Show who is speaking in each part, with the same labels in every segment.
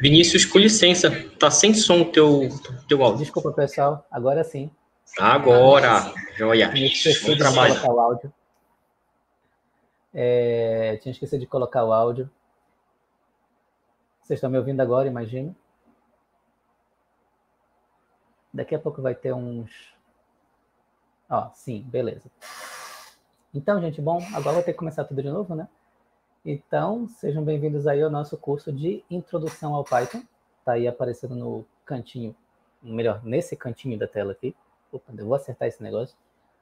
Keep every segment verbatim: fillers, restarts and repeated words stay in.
Speaker 1: Vinícius, com licença, tá sem som o teu, teu áudio.
Speaker 2: Desculpa, pessoal, agora sim.
Speaker 1: Agora, joia.
Speaker 2: Tinha esquecido
Speaker 1: Bom
Speaker 2: de
Speaker 1: trabalho.
Speaker 2: colocar o áudio. É, tinha esquecido de colocar o áudio. Vocês estão me ouvindo agora, imagino. Daqui a pouco vai ter uns... Ó, sim, beleza. Então, gente, bom, agora vou ter que começar tudo de novo, né? Então, sejam bem-vindos aí ao nosso curso de Introdução ao Python. Tá aí aparecendo no cantinho, melhor, nesse cantinho da tela aqui. Opa, eu vou acertar esse negócio.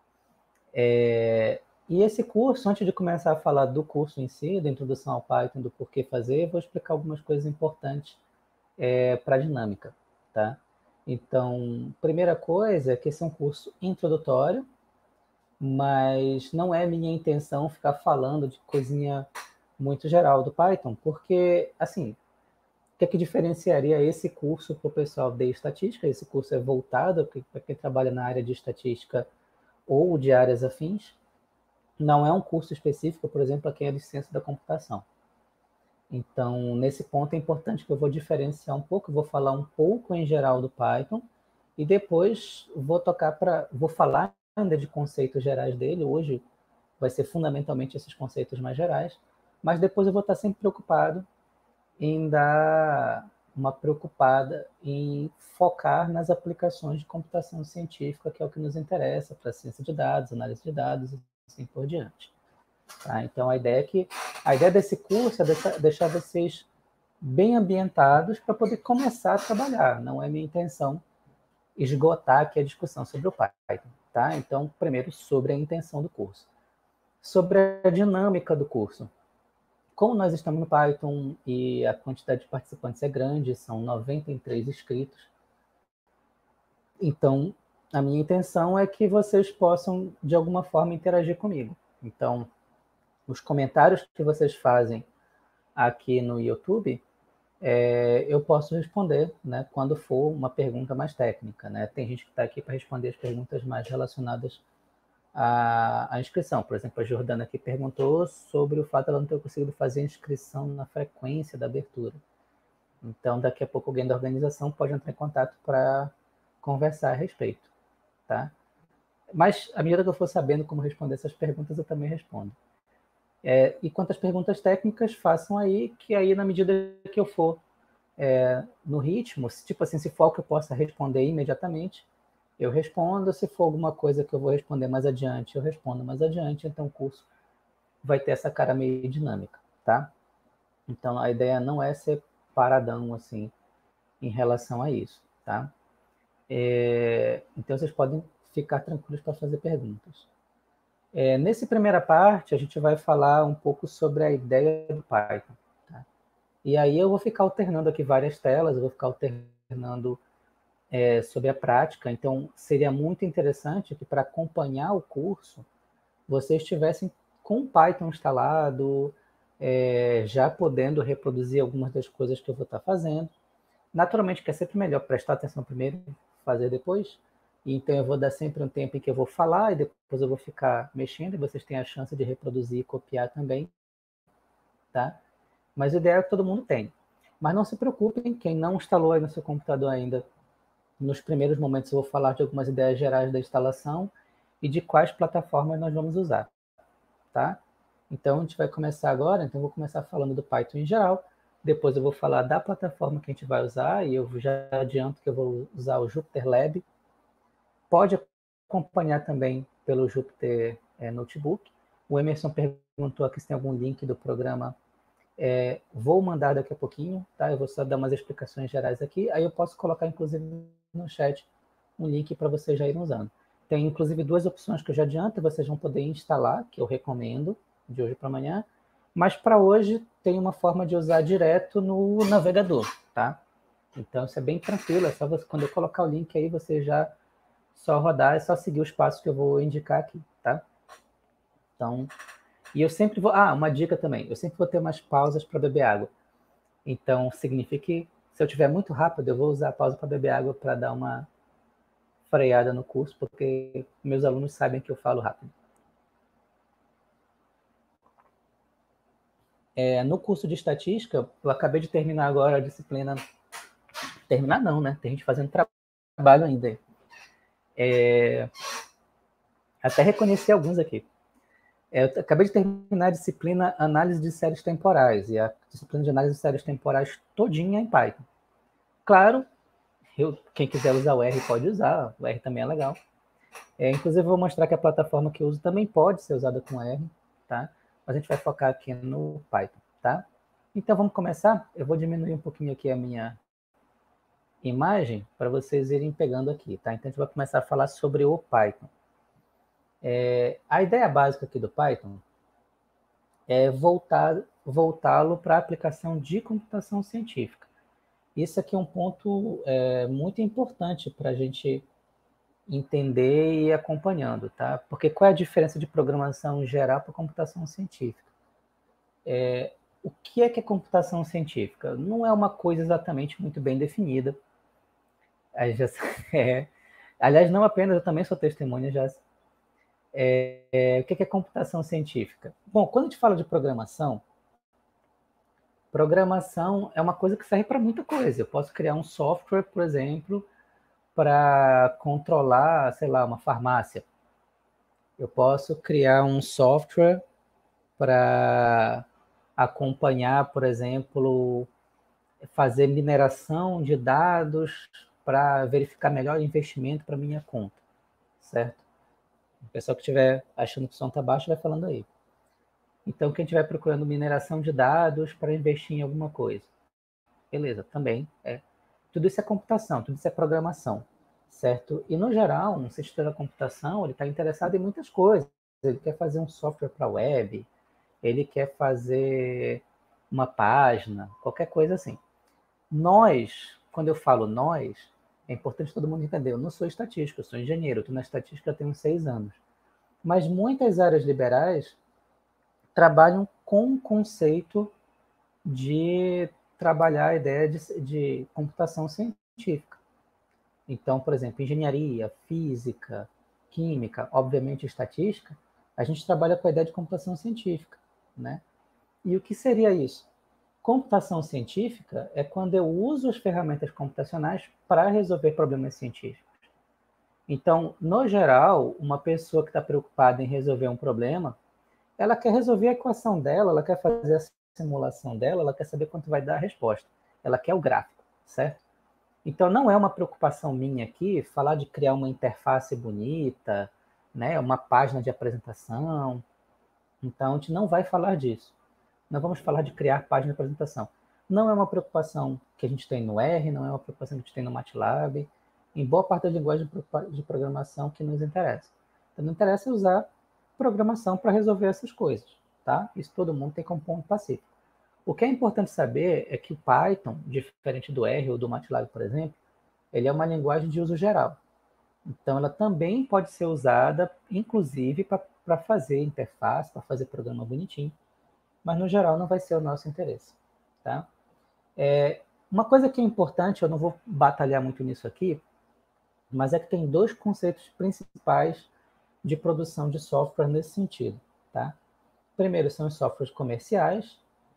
Speaker 2: É... E esse curso, antes de começar a falar do curso em si, da introdução ao Python, do porquê fazer, eu vou explicar algumas coisas importantes é, para a dinâmica, tá? Então, primeira coisa é que esse é um curso introdutório, mas não é minha intenção ficar falando de coisinha muito geral do Python, porque, assim, o que é que diferenciaria esse curso para o pessoal de estatística? Esse curso é voltado para quem trabalha na área de estatística ou de áreas afins. Não é um curso específico, por exemplo, para quem é de ciência da computação. Então, nesse ponto é importante que eu vou diferenciar um pouco, eu vou falar um pouco em geral do Python e depois vou tocar para, vou falar ainda de conceitos gerais dele. Hoje vai ser fundamentalmente esses conceitos mais gerais, mas depois eu vou estar sempre preocupado em dar uma preocupada em focar nas aplicações de computação científica, que é o que nos interessa para ciência de dados, análise de dados e assim por diante. Tá? Então, a ideia é que a ideia desse curso é deixar, deixar vocês bem ambientados para poder começar a trabalhar. Não é minha intenção esgotar aqui a discussão sobre o Python. Tá? Então, primeiro, sobre a intenção do curso. Sobre a dinâmica do curso. Como nós estamos no Python e a quantidade de participantes é grande, são noventa e três inscritos, então a minha intenção é que vocês possam, de alguma forma, interagir comigo. Então, os comentários que vocês fazem aqui no YouTube, é, eu posso responder, né, quando for uma pergunta mais técnica. Né? Tem gente que está aqui para responder as perguntas mais relacionadas à, à inscrição. Por exemplo, a Jordana aqui perguntou sobre o fato de ela não ter conseguido fazer a inscrição na frequência da abertura. Então, daqui a pouco alguém da organização pode entrar em contato para conversar a respeito. Tá? Mas, à medida que eu for sabendo como responder essas perguntas, eu também respondo. É, e quanto às perguntas técnicas, façam aí, que aí na medida que eu for é, no ritmo, se, tipo assim, se for algo que eu possa responder imediatamente, eu respondo. Se for alguma coisa que eu vou responder mais adiante, eu respondo mais adiante. Então, o curso vai ter essa cara meio dinâmica, tá? Então, a ideia não é ser paradão, assim, em relação a isso, tá? É, então, vocês podem ficar tranquilos para fazer perguntas. É, nessa primeira parte, a gente vai falar um pouco sobre a ideia do Python. Tá? E aí eu vou ficar alternando aqui várias telas, eu vou ficar alternando é, sobre a prática. Então, seria muito interessante que para acompanhar o curso, vocês estivessem com o Python instalado, é, já podendo reproduzir algumas das coisas que eu vou estar fazendo. Naturalmente, que é sempre melhor prestar atenção primeiro, fazer depois. Então, eu vou dar sempre um tempo em que eu vou falar e depois eu vou ficar mexendo e vocês têm a chance de reproduzir e copiar também, tá? Mas o ideal é que todo mundo tenha. Mas não se preocupem, quem não instalou aí no seu computador ainda, nos primeiros momentos eu vou falar de algumas ideias gerais da instalação e de quais plataformas nós vamos usar, tá? Então, a gente vai começar agora, então eu vou começar falando do Python em geral, depois eu vou falar da plataforma que a gente vai usar, e eu já adianto que eu vou usar o JupyterLab. Pode acompanhar também pelo Jupyter é, Notebook. O Emerson perguntou aqui se tem algum link do programa. É, vou mandar daqui a pouquinho, tá? Eu vou só dar umas explicações gerais aqui, aí eu posso colocar, inclusive, no chat um link para vocês já irem usando. Tem, inclusive, duas opções que eu já adianto, vocês vão poder instalar, que eu recomendo, de hoje para amanhã, mas para hoje tem uma forma de usar direto no navegador, tá? Então, isso é bem tranquilo, é só você, quando eu colocar o link aí, você já só rodar, é só seguir os passos que eu vou indicar aqui, tá? Então, e eu sempre vou... Ah, uma dica também, eu sempre vou ter umas pausas para beber água. Então, significa que se eu estiver muito rápido, eu vou usar a pausa para beber água para dar uma freada no curso, porque meus alunos sabem que eu falo rápido. É, no curso de estatística, eu acabei de terminar agora a disciplina... Terminar não, né? Tem gente fazendo tra... trabalho ainda. É... Até reconheci alguns aqui. É, eu acabei de terminar a disciplina Análise de Séries Temporais, e a disciplina de Análise de Séries Temporais todinha em Python. Claro, eu, quem quiser usar o R pode usar, o R também é legal. É, inclusive, eu vou mostrar que a plataforma que eu uso também pode ser usada com R, tá? Mas a gente vai focar aqui no Python, tá? Então, vamos começar? Eu vou diminuir um pouquinho aqui a minha imagem para vocês irem pegando aqui, tá? Então, a gente vai começar a falar sobre o Python. É, a ideia básica aqui do Python é voltar, voltá-lo para a aplicação de computação científica. Isso aqui é um ponto é, muito importante para a gente entender e ir acompanhando, tá? Porque qual é a diferença de programação geral para computação científica? É, o que é que é computação científica? Não é uma coisa exatamente muito bem definida. É, aliás, não apenas, eu também sou testemunha, já. É, é, o que é computação científica? Bom, quando a gente fala de programação, programação é uma coisa que serve para muita coisa. Eu posso criar um software, por exemplo, para controlar, sei lá, uma farmácia. Eu posso criar um software para acompanhar, por exemplo, fazer mineração de dados para verificar melhor investimento para minha conta, certo? O pessoal que estiver achando que o som está baixo vai falando aí. Então, quem estiver procurando mineração de dados para investir em alguma coisa, beleza, também é. Tudo isso é computação, tudo isso é programação, certo? E, no geral, um cientista da computação, ele está interessado em muitas coisas. Ele quer fazer um software para web, ele quer fazer uma página, qualquer coisa assim. Nós, quando eu falo nós, é importante todo mundo entender, eu não sou estatístico, eu sou engenheiro, eu estou na estatística há tenho seis anos. Mas muitas áreas liberais trabalham com o conceito de trabalhar a ideia de, de computação científica. Então, por exemplo, engenharia, física, química, obviamente estatística, a gente trabalha com a ideia de computação científica, né? E o que seria isso? Computação científica é quando eu uso as ferramentas computacionais para resolver problemas científicos. Então, no geral, uma pessoa que está preocupada em resolver um problema, ela quer resolver a equação dela, ela quer fazer a simulação dela, ela quer saber quanto vai dar a resposta. Ela quer o gráfico, certo? Então, não é uma preocupação minha aqui falar de criar uma interface bonita, né, uma página de apresentação. Então, a gente não vai falar disso. Não vamos falar de criar página de apresentação. Não é uma preocupação que a gente tem no R, não é uma preocupação que a gente tem no MATLAB, em boa parte da linguagem de programação que nos interessa. Então, não interessa usar programação para resolver essas coisas, tá? Isso todo mundo tem como ponto pacífico. O que é importante saber é que o Python, diferente do R ou do MATLAB, por exemplo, ele é uma linguagem de uso geral. Então, ela também pode ser usada, inclusive, para fazer interface, para fazer programa bonitinho, mas, no geral, não vai ser o nosso interesse, tá? É, uma coisa que é importante, eu não vou batalhar muito nisso aqui, mas é que tem dois conceitos principais de produção de software nesse sentido, tá? Primeiro são os softwares comerciais,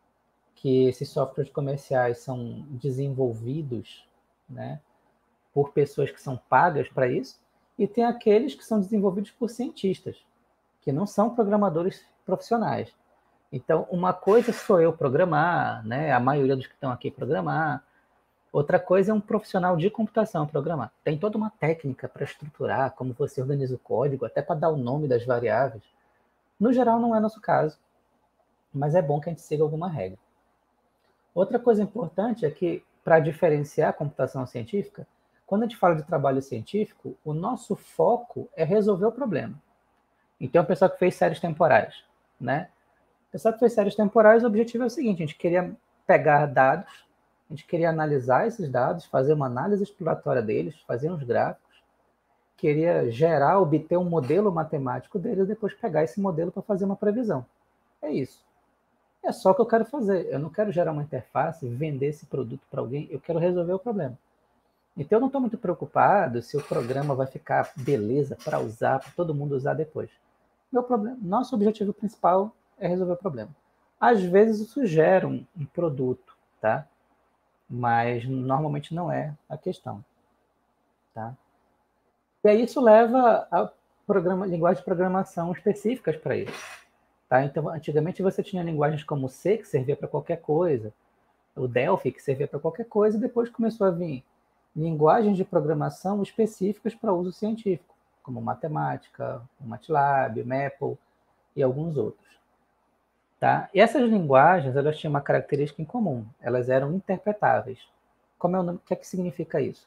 Speaker 2: que esses softwares comerciais são desenvolvidos, né, por pessoas que são pagas para isso, e tem aqueles que são desenvolvidos por cientistas, que não são programadores profissionais. Então, uma coisa sou eu programar, né, a maioria dos que estão aqui programar, outra coisa é um profissional de computação programar. Tem toda uma técnica para estruturar, como você organiza o código, até para dar o nome das variáveis. No geral, não é nosso caso, mas é bom que a gente siga alguma regra. Outra coisa importante é que, para diferenciar a computação científica, quando a gente fala de trabalho científico, o nosso foco é resolver o problema. Então, o pessoal que fez séries temporais, né? O pessoal que fez séries temporais, o objetivo é o seguinte, a gente queria pegar dados, a gente queria analisar esses dados, fazer uma análise exploratória deles, fazer uns gráficos, queria gerar, obter um modelo matemático deles e depois pegar esse modelo para fazer uma previsão. É isso. É só o que eu quero fazer. Eu não quero gerar uma interface, vender esse produto para alguém, eu quero resolver o problema. Então, eu não estou muito preocupado se o programa vai ficar beleza para usar, para todo mundo usar depois. Meu problema, nosso objetivo principal é resolver o problema. Às vezes isso gera um, um produto, tá? Mas normalmente não é a questão, tá? E aí isso leva a programa, linguagem de programação específicas para isso, tá? Então, antigamente você tinha linguagens como C, que servia para qualquer coisa, o Delphi, que servia para qualquer coisa, e depois começou a vir linguagens de programação específicas para uso científico, como matemática, o MATLAB, o Maple e alguns outros. Tá? E essas linguagens, elas tinham uma característica em comum, elas eram interpretáveis. Como é o nome? O que é que significa isso?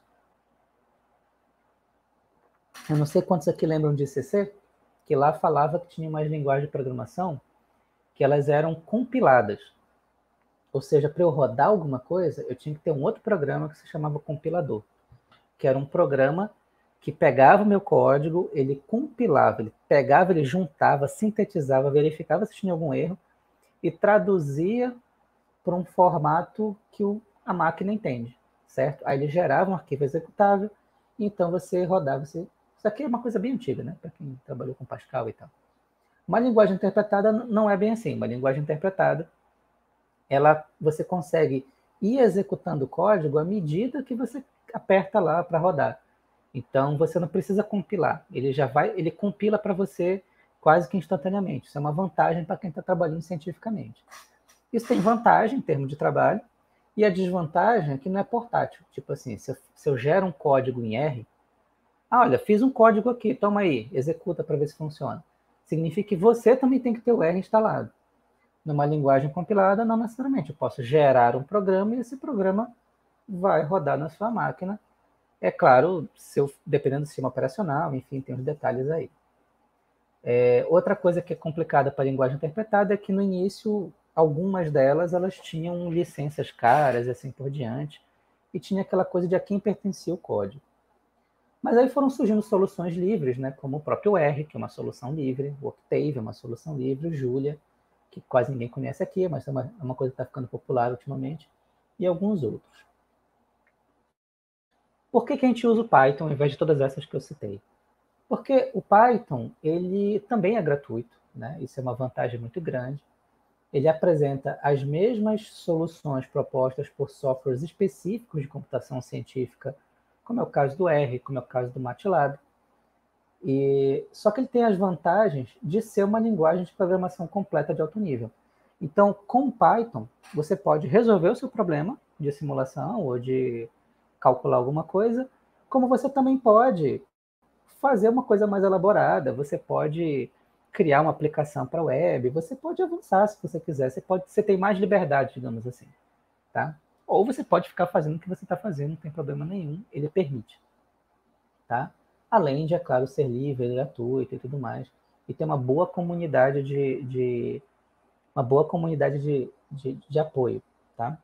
Speaker 2: Eu não sei quantos aqui lembram de C C, que lá falava que tinha umas linguagens de programação que elas eram compiladas. Ou seja, para eu rodar alguma coisa, eu tinha que ter um outro programa que se chamava compilador, que era um programa que pegava o meu código, ele compilava, ele pegava, ele juntava, sintetizava, verificava se tinha algum erro e traduzia para um formato que o, a máquina entende, certo? Aí ele gerava um arquivo executável, e então você rodava. Você... Isso aqui é uma coisa bem antiga, né? Para quem trabalhou com Pascal e tal. Uma linguagem interpretada não é bem assim. Uma linguagem interpretada, ela, você consegue ir executando o código à medida que você aperta lá para rodar. Então você não precisa compilar. Ele já vai, ele compila para você quase que instantaneamente. Isso é uma vantagem para quem está trabalhando cientificamente. Isso tem vantagem em termos de trabalho, e a desvantagem é que não é portátil. Tipo assim, se eu, se eu gero um código em R, ah, olha, fiz um código aqui, toma aí, executa para ver se funciona. Significa que você também tem que ter o R instalado. Numa linguagem compilada, não necessariamente. Eu posso gerar um programa e esse programa vai rodar na sua máquina. É claro, se eu, dependendo do sistema operacional, enfim, tem os detalhes aí. É, outra coisa que é complicada para a linguagem interpretada é que no início, algumas delas, elas tinham licenças caras e assim por diante, e tinha aquela coisa de a quem pertencia o código. Mas aí foram surgindo soluções livres, né, como o próprio R, que é uma solução livre, o Octave é uma solução livre, o Julia, que quase ninguém conhece aqui, mas é uma, é uma coisa que está ficando popular ultimamente, e alguns outros. Por que, que a gente usa o Python ao invés de todas essas que eu citei? Porque o Python, ele também é gratuito, né? Isso é uma vantagem muito grande. Ele apresenta as mesmas soluções propostas por softwares específicos de computação científica, como é o caso do R, como é o caso do MATLAB. E, só que ele tem as vantagens de ser uma linguagem de programação completa de alto nível. Então, com Python, você pode resolver o seu problema de simulação ou de calcular alguma coisa, como você também pode fazer uma coisa mais elaborada, você pode criar uma aplicação para web, você pode avançar se você quiser, você, pode, você tem mais liberdade, digamos assim, tá? Ou você pode ficar fazendo o que você está fazendo, não tem problema nenhum, ele permite, tá? Além de, é claro, ser livre, gratuito e tudo mais, e ter uma boa comunidade de, de uma boa comunidade de, de, de apoio, tá?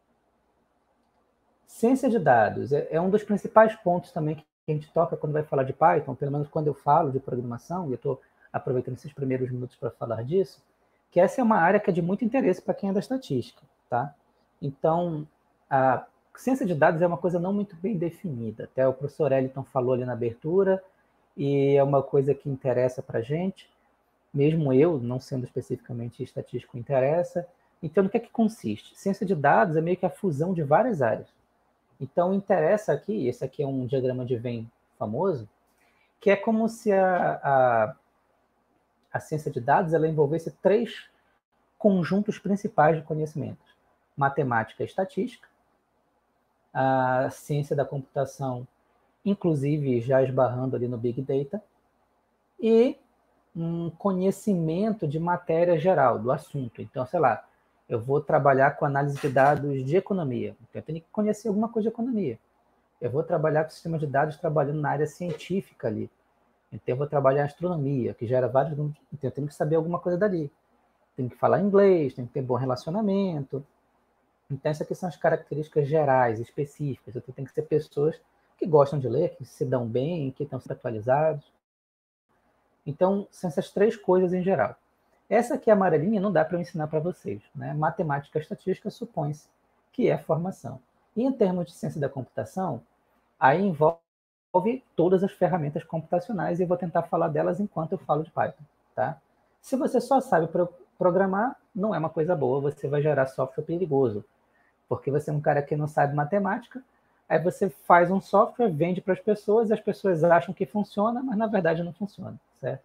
Speaker 2: Ciência de dados é, é um dos principais pontos também que a gente toca quando vai falar de Python, pelo menos quando eu falo de programação, e eu estou aproveitando esses primeiros minutos para falar disso, que essa é uma área que é de muito interesse para quem é da estatística, tá? Então, a ciência de dados é uma coisa não muito bem definida, até o professor Eliton falou ali na abertura, e é uma coisa que interessa para a gente, mesmo eu, não sendo especificamente estatístico, interessa. Então, no que é que consiste? Ciência de dados é meio que a fusão de várias áreas. Então, interessa aqui, esse aqui é um diagrama de Venn famoso, que é como se a, a, a ciência de dados ela envolvesse três conjuntos principais de conhecimentos: matemática e estatística, a ciência da computação, inclusive já esbarrando ali no Big Data, e um conhecimento de matéria geral, do assunto. Então, sei lá, eu vou trabalhar com análise de dados de economia, então eu tenho que conhecer alguma coisa de economia. Eu vou trabalhar com sistema de dados trabalhando na área científica ali. Então eu vou trabalhar em astronomia, que gera vários... Então eu tenho que saber alguma coisa dali. Tenho que falar inglês, tenho que ter bom relacionamento. Então essas aqui são as características gerais, específicas. Então tem que ser pessoas que gostam de ler, que se dão bem, que estão sempre atualizados. Então são essas três coisas em geral. Essa aqui, a amarelinha, não dá para eu ensinar para vocês, né? Matemática e estatística supõe-se que é formação. E em termos de ciência da computação, aí envolve todas as ferramentas computacionais e eu vou tentar falar delas enquanto eu falo de Python, tá? Se você só sabe pro programar, não é uma coisa boa, você vai gerar software perigoso, porque você é um cara que não sabe matemática, aí você faz um software, vende para as pessoas, e as pessoas acham que funciona, mas na verdade não funciona, certo?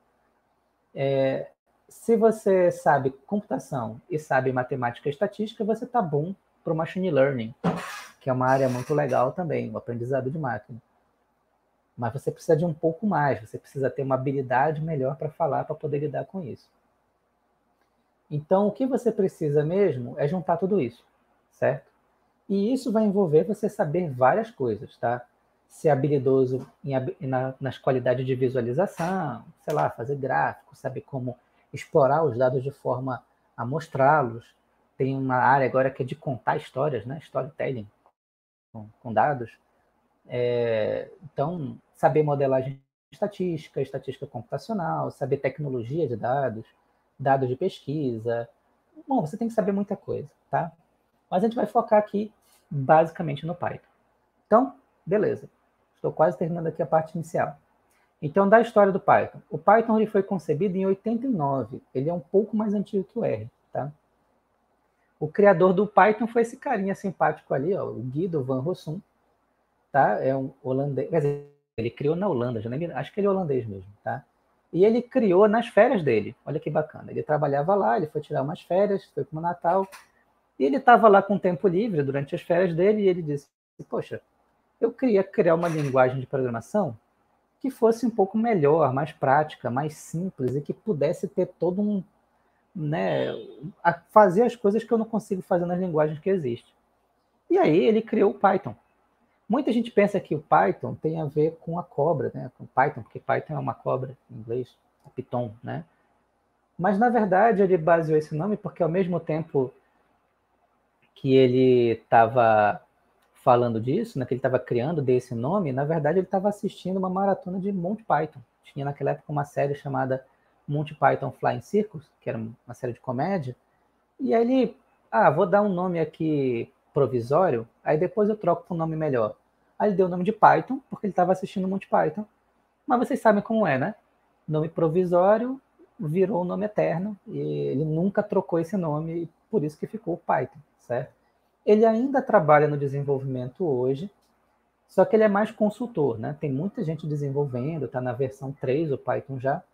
Speaker 2: É, se você sabe computação e sabe matemática e estatística, você está bom para o machine learning, que é uma área muito legal também, o aprendizado de máquina. Mas você precisa de um pouco mais, você precisa ter uma habilidade melhor para falar, para poder lidar com isso. Então, o que você precisa mesmo é juntar tudo isso, certo? E isso vai envolver você saber várias coisas, tá? Ser habilidoso em, na, nas qualidades de visualização, sei lá, fazer gráficos, saber como explorar os dados de forma a mostrá-los. Tem uma área agora que é de contar histórias, né? Storytelling com, com dados. É, então, saber modelagem estatística, estatística computacional, saber tecnologia de dados, dados de pesquisa. Bom, você tem que saber muita coisa, tá? Mas a gente vai focar aqui basicamente no Python. Então, beleza. Estou quase terminando aqui a parte inicial. Então, da história do Python. O Python ele foi concebido em oitenta e nove. Ele é um pouco mais antigo que o R, tá? O criador do Python foi esse carinha simpático ali, ó, o Guido van Rossum, tá? É um holandês. Quer dizer, ele criou na Holanda, já nem, acho que ele é holandês mesmo, tá? E ele criou nas férias dele. Olha que bacana. Ele trabalhava lá, ele foi tirar umas férias, foi para o Natal. E ele estava lá com tempo livre durante as férias dele e ele disse: poxa, eu queria criar uma linguagem de programação que fosse um pouco melhor, mais prática, mais simples e que pudesse ter todo um, né, a fazer as coisas que eu não consigo fazer nas linguagens que existem. E aí ele criou o Python. Muita gente pensa que o Python tem a ver com a cobra, né, com Python, porque Python é uma cobra em inglês, é Python, né? Mas na verdade ele baseou esse nome porque ao mesmo tempo que ele estava falando disso, né, que ele estava criando desse nome, na verdade ele estava assistindo uma maratona de Monty Python. Tinha naquela época uma série chamada Monty Python Flying Circus, que era uma série de comédia, e aí ele, ah, vou dar um nome aqui provisório, aí depois eu troco para um nome melhor. Aí ele deu o nome de Python, porque ele estava assistindo Monty Python, mas vocês sabem como é, né? Nome provisório virou o nome eterno, e ele nunca trocou esse nome, e por isso que ficou Python, certo? Ele ainda trabalha no desenvolvimento hoje, só que ele é mais consultor, né? Tem muita gente desenvolvendo, está na versão três o Python já,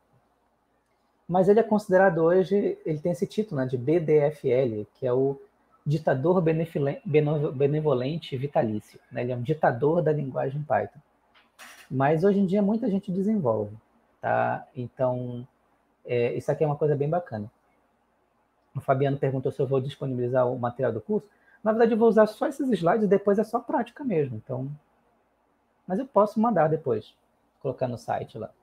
Speaker 2: mas ele é considerado hoje, ele tem esse título, né, de B D F L, que é o ditador benevolente vitalício, né? Ele é um ditador da linguagem Python. Mas hoje em dia muita gente desenvolve, tá? Então, é, isso aqui é uma coisa bem bacana. O Fabiano perguntou se eu vou disponibilizar o material do curso. Na verdade, eu vou usar só esses slides e depois é só prática mesmo. Então, mas eu posso mandar depois, colocar no site lá.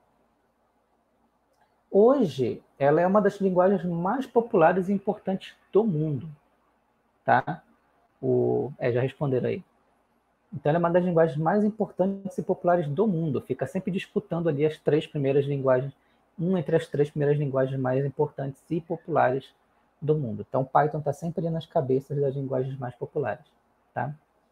Speaker 2: Hoje, ela é uma das linguagens mais populares e importantes do mundo, tá? O, é, já responderam aí. Então, ela é uma das linguagens mais importantes e populares do mundo. Fica sempre disputando ali as três primeiras linguagens, um entre as três primeiras linguagens mais importantes e populares do mundo. Então, Python está sempre ali nas cabeças das linguagens mais populares, tá?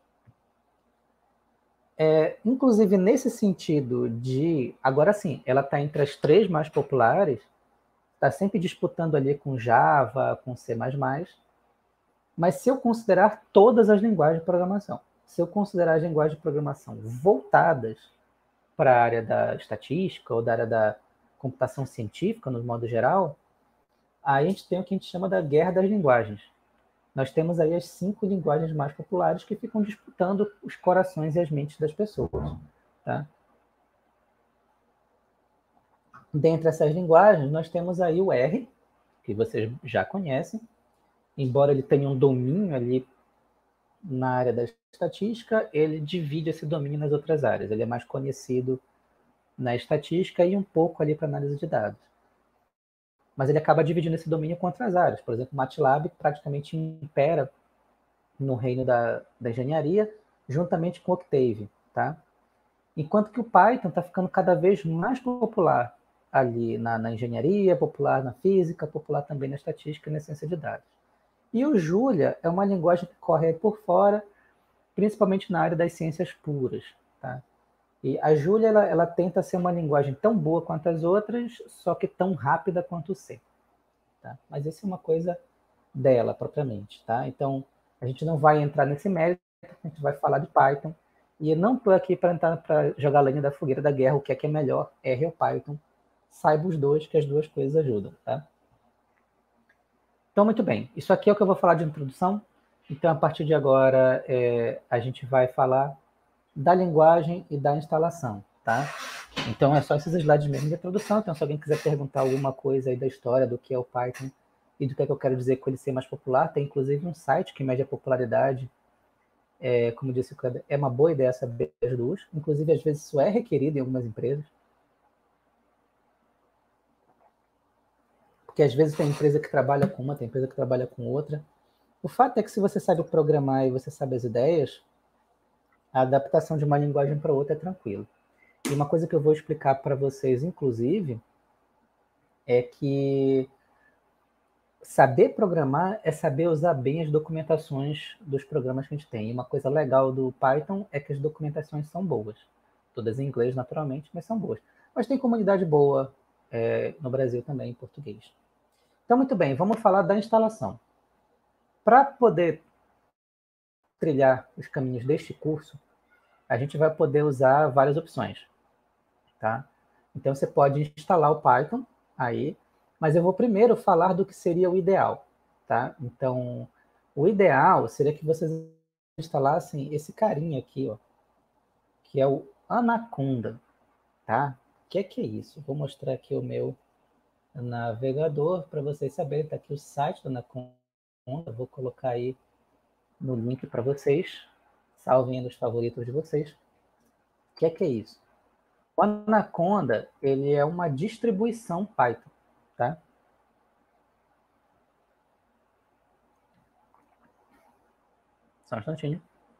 Speaker 2: É, inclusive, nesse sentido de... Agora sim, ela está entre as três mais populares, está sempre disputando ali com Java, com C mais mais, mas se eu considerar todas as linguagens de programação, se eu considerar as linguagens de programação voltadas para a área da estatística ou da área da computação científica, no modo geral, aí a gente tem o que a gente chama da guerra das linguagens. Nós temos aí as cinco linguagens mais populares que ficam disputando os corações e as mentes das pessoas, tá? Dentre essas linguagens, nós temos aí o R, que vocês já conhecem, embora ele tenha um domínio ali na área da estatística, ele divide esse domínio nas outras áreas. Ele é mais conhecido na estatística e um pouco ali para análise de dados. Mas ele acaba dividindo esse domínio com outras áreas. Por exemplo, o MATLAB praticamente impera no reino da, da engenharia, juntamente com o Octave, tá? Enquanto que o Python está ficando cada vez mais popular ali na, na engenharia, popular na física, popular também na estatística e na ciência de dados. E o Julia é uma linguagem que corre aí por fora, principalmente na área das ciências puras, tá? E a Julia, ela, ela tenta ser uma linguagem tão boa quanto as outras, só que tão rápida quanto o C. Tá? Mas isso é uma coisa dela propriamente, tá? Então, a gente não vai entrar nesse mérito, a gente vai falar de Python, e eu não estou aqui para entrar para jogar lenha da fogueira da guerra, o que é que é melhor, R ou Python. Saiba os dois, que as duas coisas ajudam, tá? Então, muito bem. Isso aqui é o que eu vou falar de introdução. Então, a partir de agora, é, a gente vai falar da linguagem e da instalação, tá? Então, é só esses slides mesmo de introdução. Então, se alguém quiser perguntar alguma coisa aí da história do que é o Python e do que é que eu quero dizer com ele ser mais popular, tem inclusive um site que mede a popularidade. É, como disse o Kleber, é uma boa ideia saber as duas. Inclusive, às vezes, isso é requerido em algumas empresas. Porque às vezes tem empresa que trabalha com uma, tem empresa que trabalha com outra. O fato é que se você sabe programar e você sabe as ideias, a adaptação de uma linguagem para outra é tranquilo. E uma coisa que eu vou explicar para vocês, inclusive, é que saber programar é saber usar bem as documentações dos programas que a gente tem. E uma coisa legal do Python é que as documentações são boas. Todas em inglês, naturalmente, mas são boas. Mas tem comunidade boa é, no Brasil também, em português. Então, muito bem, vamos falar da instalação. Para poder trilhar os caminhos deste curso, a gente vai poder usar várias opções, tá? Então, você pode instalar o Python aí, mas eu vou primeiro falar do que seria o ideal, tá? Então, o ideal seria que vocês instalassem esse carinha aqui, ó, que é o Anaconda, tá? O que é que é isso? Vou mostrar aqui o meu navegador para vocês saberem. Tá aqui o site do Anaconda. Vou colocar aí no link para vocês. Salvem nos favoritos de vocês. O que é que é isso? O Anaconda, ele é uma distribuição Python, tá? Só um instantinho.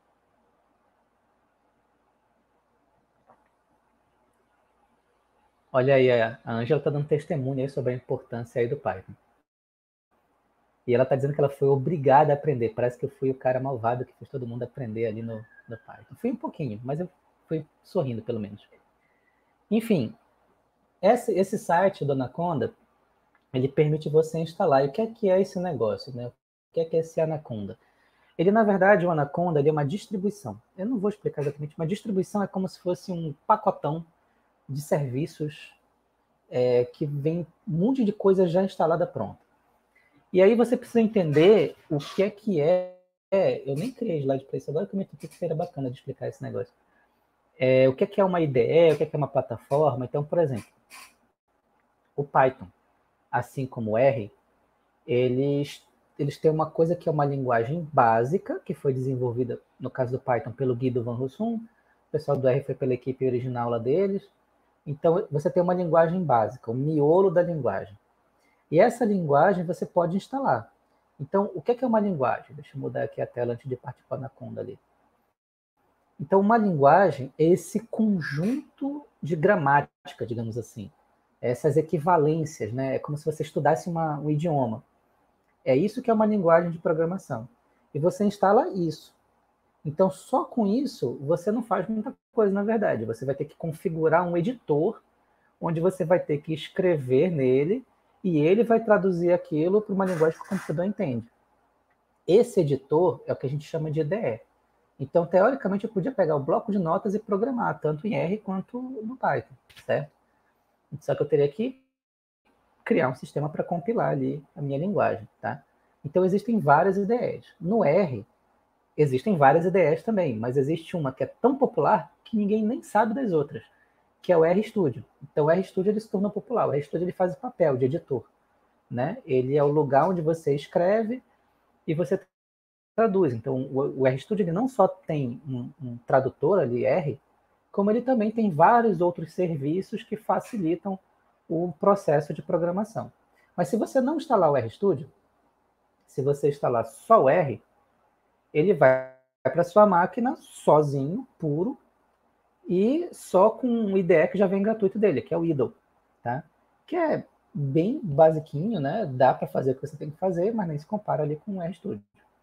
Speaker 2: Olha aí, a Ângela está dando testemunho aí sobre a importância aí do Python. E ela está dizendo que ela foi obrigada a aprender. Parece que eu fui o cara malvado que fez todo mundo aprender ali no, no Python. Fui um pouquinho, mas eu fui sorrindo, pelo menos. Enfim, esse, esse site do Anaconda, ele permite você instalar. E o que é que é esse negócio, né? O que é que é esse Anaconda? Ele, na verdade, o Anaconda, ele é uma distribuição. Eu não vou explicar exatamente, mas distribuição é como se fosse um pacotão de serviços é, que vem um monte de coisa já instalada pronta. E aí você precisa entender o que é que é. é eu nem criei slide para isso agora, que eu me toquei que seria bacana de explicar esse negócio. É, o que é que é uma I D E, o que é que é uma plataforma. Então, por exemplo, o Python, assim como o R, eles, eles têm uma coisa que é uma linguagem básica, que foi desenvolvida, no caso do Python, pelo Guido Van Rossum, o pessoal do R foi pela equipe original lá deles. Então, você tem uma linguagem básica, o miolo da linguagem. E essa linguagem você pode instalar. Então, o que é uma linguagem? Deixa eu mudar aqui a tela antes de partir para a Anaconda ali. Então, uma linguagem é esse conjunto de gramática, digamos assim. Essas equivalências, né? É como se você estudasse uma, um idioma. É isso que é uma linguagem de programação. E você instala isso. Então, só com isso, você não faz muita coisa, na verdade. Você vai ter que configurar um editor, onde você vai ter que escrever nele, e ele vai traduzir aquilo para uma linguagem que o computador entende. Esse editor é o que a gente chama de I D E. Então, teoricamente, eu podia pegar o bloco de notas e programar, tanto em R quanto no Python, certo? Só que eu teria que criar um sistema para compilar ali a minha linguagem, tá? Então, existem várias I D Es. No R, existem várias I D Es também, mas existe uma que é tão popular que ninguém nem sabe das outras, que é o RStudio. Então, o RStudio ele se tornou popular. O RStudio ele faz o papel de editor, né? Ele é o lugar onde você escreve e você traduz. Então, o, o RStudio ele não só tem um, um tradutor ali, R, como ele também tem vários outros serviços que facilitam o processo de programação. Mas se você não instalar o RStudio, se você instalar só o R, ele vai para sua máquina sozinho, puro, e só com um I D E que já vem gratuito dele, que é o Idle, tá? Que é bem basiquinho, né? Dá para fazer o que você tem que fazer, mas nem se compara ali com o RStudio.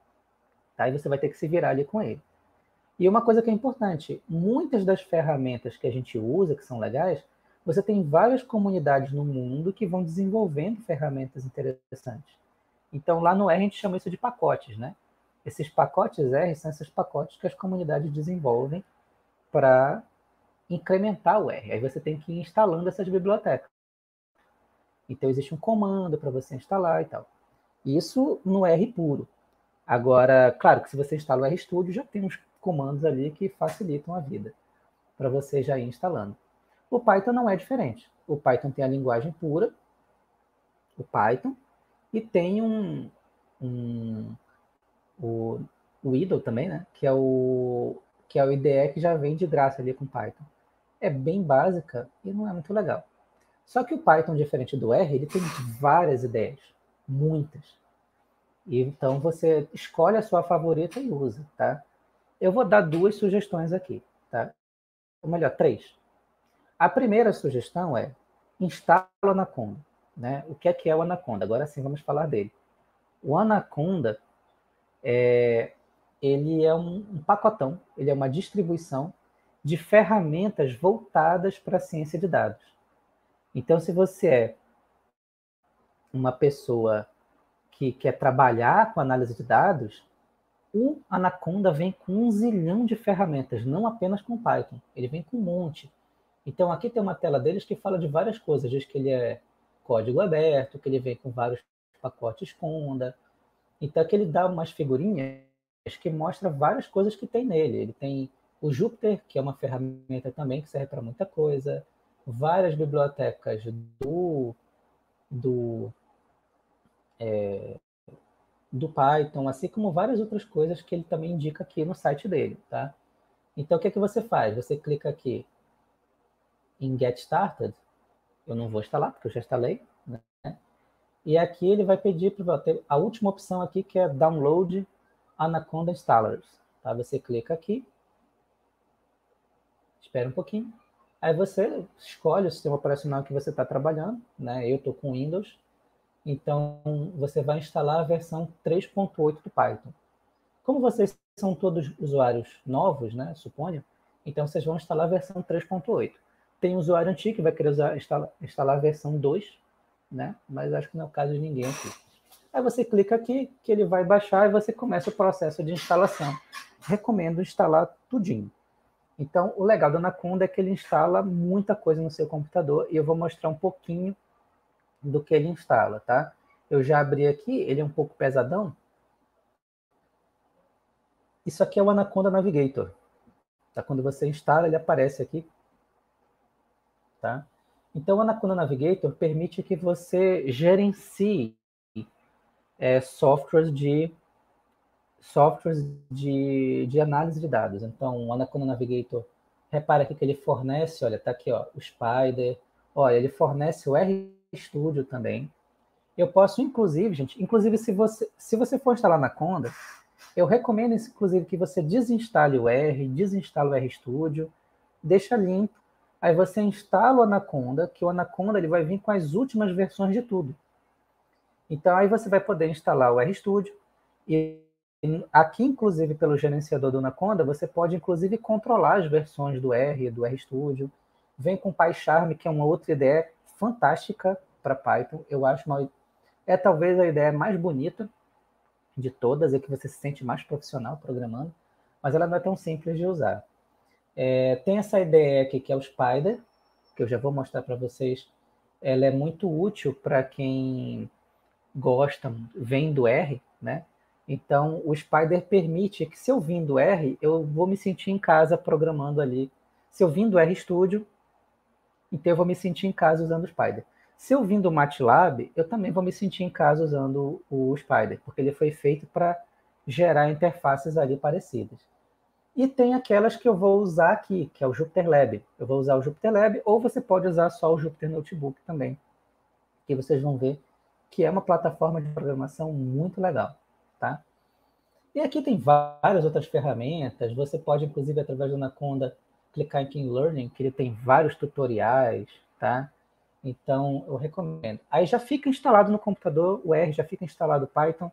Speaker 2: Tá? E você vai ter que se virar ali com ele. E uma coisa que é importante, muitas das ferramentas que a gente usa, que são legais, você tem várias comunidades no mundo que vão desenvolvendo ferramentas interessantes. Então, lá no R, a gente chama isso de pacotes, né? Esses pacotes R são esses pacotes que as comunidades desenvolvem para incrementar o R. Aí você tem que ir instalando essas bibliotecas. Então, existe um comando para você instalar e tal. Isso no R puro. Agora, claro que se você instala o RStudio, já tem uns comandos ali que facilitam a vida para você já ir instalando. O Python não é diferente. O Python tem a linguagem pura, o Python, e tem um, um o, o I D L E também, né? Que é o que é o I D E que já vem de graça ali com Python. É bem básica e não é muito legal. Só que o Python, diferente do R, ele tem várias ideias, muitas. E então você escolhe a sua favorita e usa, tá? Eu vou dar duas sugestões aqui, tá? Ou melhor, três. A primeira sugestão é instala o Anaconda, né? O que é que é o Anaconda? Agora sim vamos falar dele. O Anaconda é, ele é um, um pacotão, ele é uma distribuição de ferramentas voltadas para a ciência de dados. Então, se você é uma pessoa que quer trabalhar com análise de dados, o Anaconda vem com um zilhão de ferramentas, não apenas com Python. Ele vem com um monte. Então, aqui tem uma tela deles que fala de várias coisas. Diz que ele é código aberto, que ele vem com vários pacotes Conda. Então, aqui ele dá umas figurinhas que mostra várias coisas que tem nele. Ele tem o Jupyter, que é uma ferramenta também que serve para muita coisa. Várias bibliotecas do, do, é, do Python, assim como várias outras coisas que ele também indica aqui no site dele, tá? Então, o que é que você faz? Você clica aqui em Get Started. Eu não vou instalar, porque eu já instalei, né? E aqui ele vai pedir para ter a última opção aqui, que é Download Anaconda Installers. Tá? Você clica aqui, espera um pouquinho, aí você escolhe o sistema operacional que você está trabalhando, né? Eu estou com Windows, então você vai instalar a versão três ponto oito do Python. Como vocês são todos usuários novos, né, suponho, então vocês vão instalar a versão três ponto oito. Tem usuário antigo que vai querer usar, instalar, instalar a versão dois, né, mas acho que não é o caso de ninguém aqui. Aí você clica aqui, que ele vai baixar e você começa o processo de instalação. Recomendo instalar tudinho. Então, o legal do Anaconda é que ele instala muita coisa no seu computador e eu vou mostrar um pouquinho do que ele instala, tá? Eu já abri aqui, ele é um pouco pesadão. Isso aqui é o Anaconda Navigator. Tá? Quando você instala, ele aparece aqui. Tá? Então, o Anaconda Navigator permite que você gerencie é, softwares, de, softwares de, de análise de dados. Então, o Anaconda Navigator, repara aqui que ele fornece, olha, tá aqui, ó, o Spider, olha, ele fornece o RStudio também. Eu posso, inclusive, gente, inclusive se você, se você for instalar Anaconda, eu recomendo, inclusive, que você desinstale o R, desinstale o RStudio, deixa limpo, aí você instala o Anaconda, que o Anaconda ele vai vir com as últimas versões de tudo. Então, aí você vai poder instalar o RStudio, e aqui, inclusive, pelo gerenciador do Anaconda, você pode, inclusive, controlar as versões do R e do RStudio. Vem com PyCharm, que é uma outra ideia fantástica para Python. Eu acho uma... é talvez a ideia mais bonita de todas, é que você se sente mais profissional programando, mas ela não é tão simples de usar. É, tem essa ideia aqui, que é o Spider, que eu já vou mostrar para vocês. Ela é muito útil para quem gosta, vem do R, né? Então, o Spider permite que, se eu vim do R, eu vou me sentir em casa programando ali. Se eu vim do RStudio, então eu vou me sentir em casa usando o Spider. Se eu vim do MATLAB, eu também vou me sentir em casa usando o Spider, porque ele foi feito para gerar interfaces ali parecidas. E tem aquelas que eu vou usar aqui, que é o JupyterLab. Eu vou usar o JupyterLab, ou você pode usar só o Jupyter Notebook também, que vocês vão ver que é uma plataforma de programação muito legal, tá? E aqui tem várias outras ferramentas. Você pode, inclusive, através do Anaconda, clicar aqui em Learning, que ele tem vários tutoriais, tá? Então, eu recomendo. Aí já fica instalado no computador, o R já fica instalado o Python,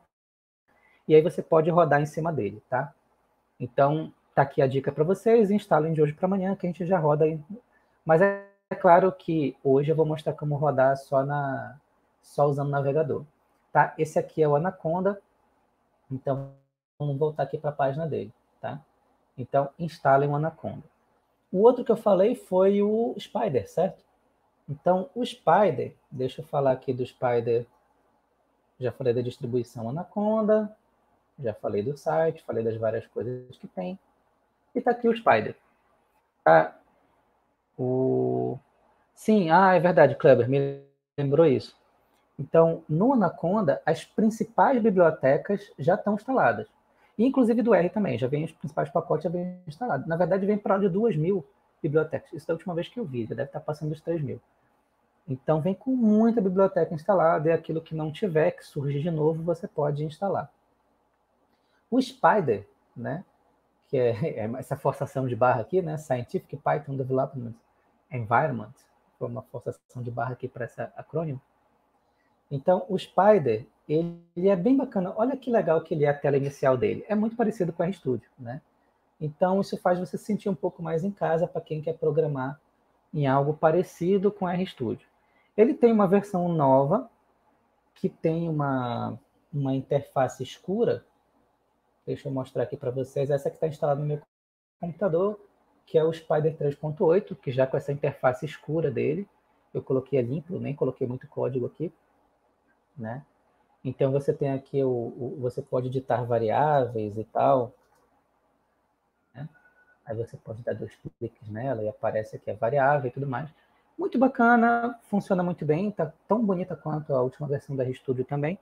Speaker 2: e aí você pode rodar em cima dele, tá? Então, tá aqui a dica para vocês, instalem de hoje para amanhã, que a gente já roda aí. Mas é claro que hoje eu vou mostrar como rodar só, na, só usando o navegador. tá? Esse aqui é o Anaconda, então vamos voltar aqui para a página dele, tá? Então, instalem o Anaconda. O outro que eu falei foi o Spider, certo? Então, o Spider, deixa eu falar aqui do Spider, já falei da distribuição Anaconda, já falei do site, falei das várias coisas que tem, e tá aqui o Spider. Tá? O... Sim, ah, é verdade, Kleber, me lembrou isso. Então, no Anaconda, as principais bibliotecas já estão instaladas. E, inclusive do R também, já vem os principais pacotes já vem instalados. Na verdade, vem para de duas mil bibliotecas. Isso é a última vez que eu vi, já deve estar passando dos três mil. Então, vem com muita biblioteca instalada, e aquilo que não tiver, que surge de novo, você pode instalar. O Spider, né, que é, é essa forçação de barra aqui, né, Scientific Python Development Environment, foi uma forçação de barra aqui para esse acrônimo. Então, o Spider, ele, ele é bem bacana. Olha que legal que ele é a tela inicial dele. É muito parecido com o RStudio, né? Então, isso faz você se sentir um pouco mais em casa para quem quer programar em algo parecido com o RStudio. Ele tem uma versão nova, que tem uma, uma interface escura. Deixa eu mostrar aqui para vocês. Essa que está instalada no meu computador, que é o Spider três ponto oito, que já com essa interface escura dele. Eu coloquei limpo, eu nem coloquei muito código aqui. Né? Então você tem aqui o, o você pode editar variáveis e tal, né? Aí você pode dar dois cliques nela e aparece aqui a variável e tudo mais. Muito bacana, funciona muito bem, tá tão bonita quanto a última versão da RStudio também.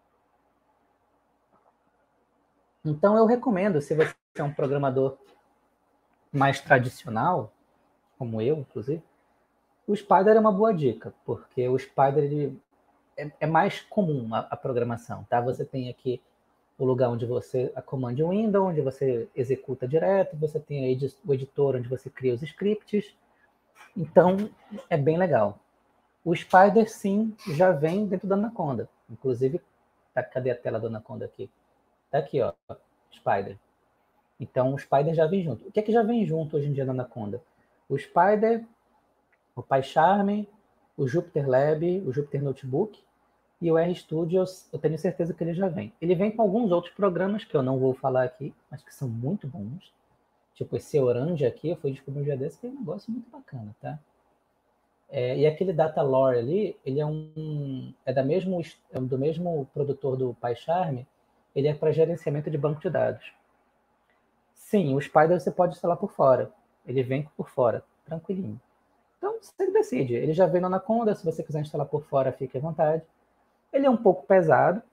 Speaker 2: Então eu recomendo, se você é um programador mais tradicional, como eu, inclusive, o Spider é uma boa dica, porque o Spider ele é, é mais comum a, a programação, tá? Você tem aqui o lugar onde você, a command window, onde você executa direto, você tem aí o editor onde você cria os scripts, então é bem legal. O Spider, sim, já vem dentro da Anaconda, inclusive, tá, cadê a tela da Anaconda aqui? Tá aqui, ó, Spider. Então o Spider já vem junto. O que é que já vem junto hoje em dia na Anaconda? O Spider, o PyCharm, o Jupyter Lab, o Jupyter Notebook, e o RStudio, eu tenho certeza que ele já vem. Ele vem com alguns outros programas que eu não vou falar aqui, mas que são muito bons. Tipo esse Orange aqui, eu fui descobrir um dia desse, que é um negócio muito bacana, tá? É, e aquele Datalore ali, ele é um é da mesmo é do mesmo produtor do PyCharm, ele é para gerenciamento de banco de dados. Sim, o Spider você pode instalar por fora. Ele vem por fora, tranquilinho. Então, você decide. Ele já vem na Anaconda, se você quiser instalar por fora, fique à vontade. Ele é um pouco pesado,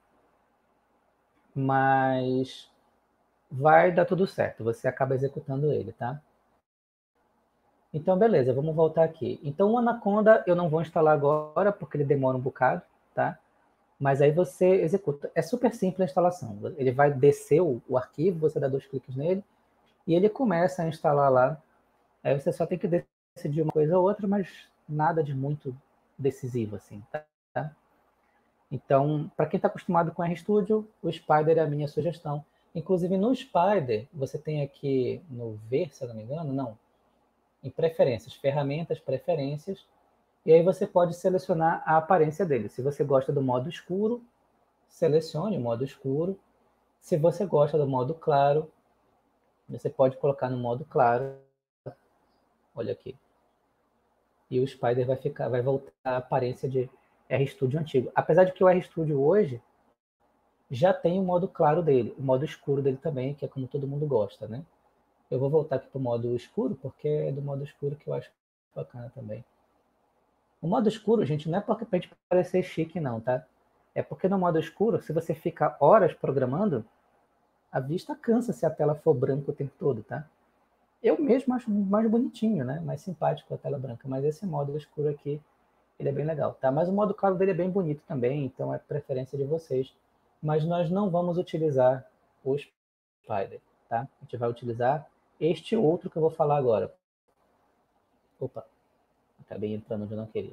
Speaker 2: mas vai dar tudo certo. Você acaba executando ele, tá? Então, beleza, vamos voltar aqui. Então, o Anaconda eu não vou instalar agora, porque ele demora um bocado, tá? Mas aí você executa. É super simples a instalação. Ele vai descer o, o arquivo, você dá dois cliques nele, e ele começa a instalar lá. Aí você só tem que decidir uma coisa ou outra, mas nada de muito decisivo, assim, tá? Então, para quem está acostumado com o RStudio, o Spider é a minha sugestão. Inclusive, no Spider, você tem aqui no Ver, se eu não me engano, não, em Preferências, Ferramentas, Preferências, e aí você pode selecionar a aparência dele. Se você gosta do modo escuro, selecione o modo escuro. Se você gosta do modo claro, você pode colocar no modo claro. Olha aqui. E o Spider vai, ficar, vai voltar à aparência de RStudio antigo. Apesar de que o RStudio hoje já tem o modo claro dele, o modo escuro dele também, que é como todo mundo gosta, né? Eu vou voltar aqui para o modo escuro, porque é do modo escuro que eu acho bacana também. O modo escuro, gente, não é para a gente parecer chique, não, tá? É porque no modo escuro, se você ficar horas programando, a vista cansa se a tela for branca o tempo todo, tá? Eu mesmo acho mais bonitinho, né? Mais simpático a tela branca, mas esse modo escuro aqui, ele é bem legal, tá? Mas o modo claro dele é bem bonito também, então é preferência de vocês. Mas nós não vamos utilizar o Spider, tá? A gente vai utilizar este outro que eu vou falar agora. Opa, acabei entrando onde eu não queria.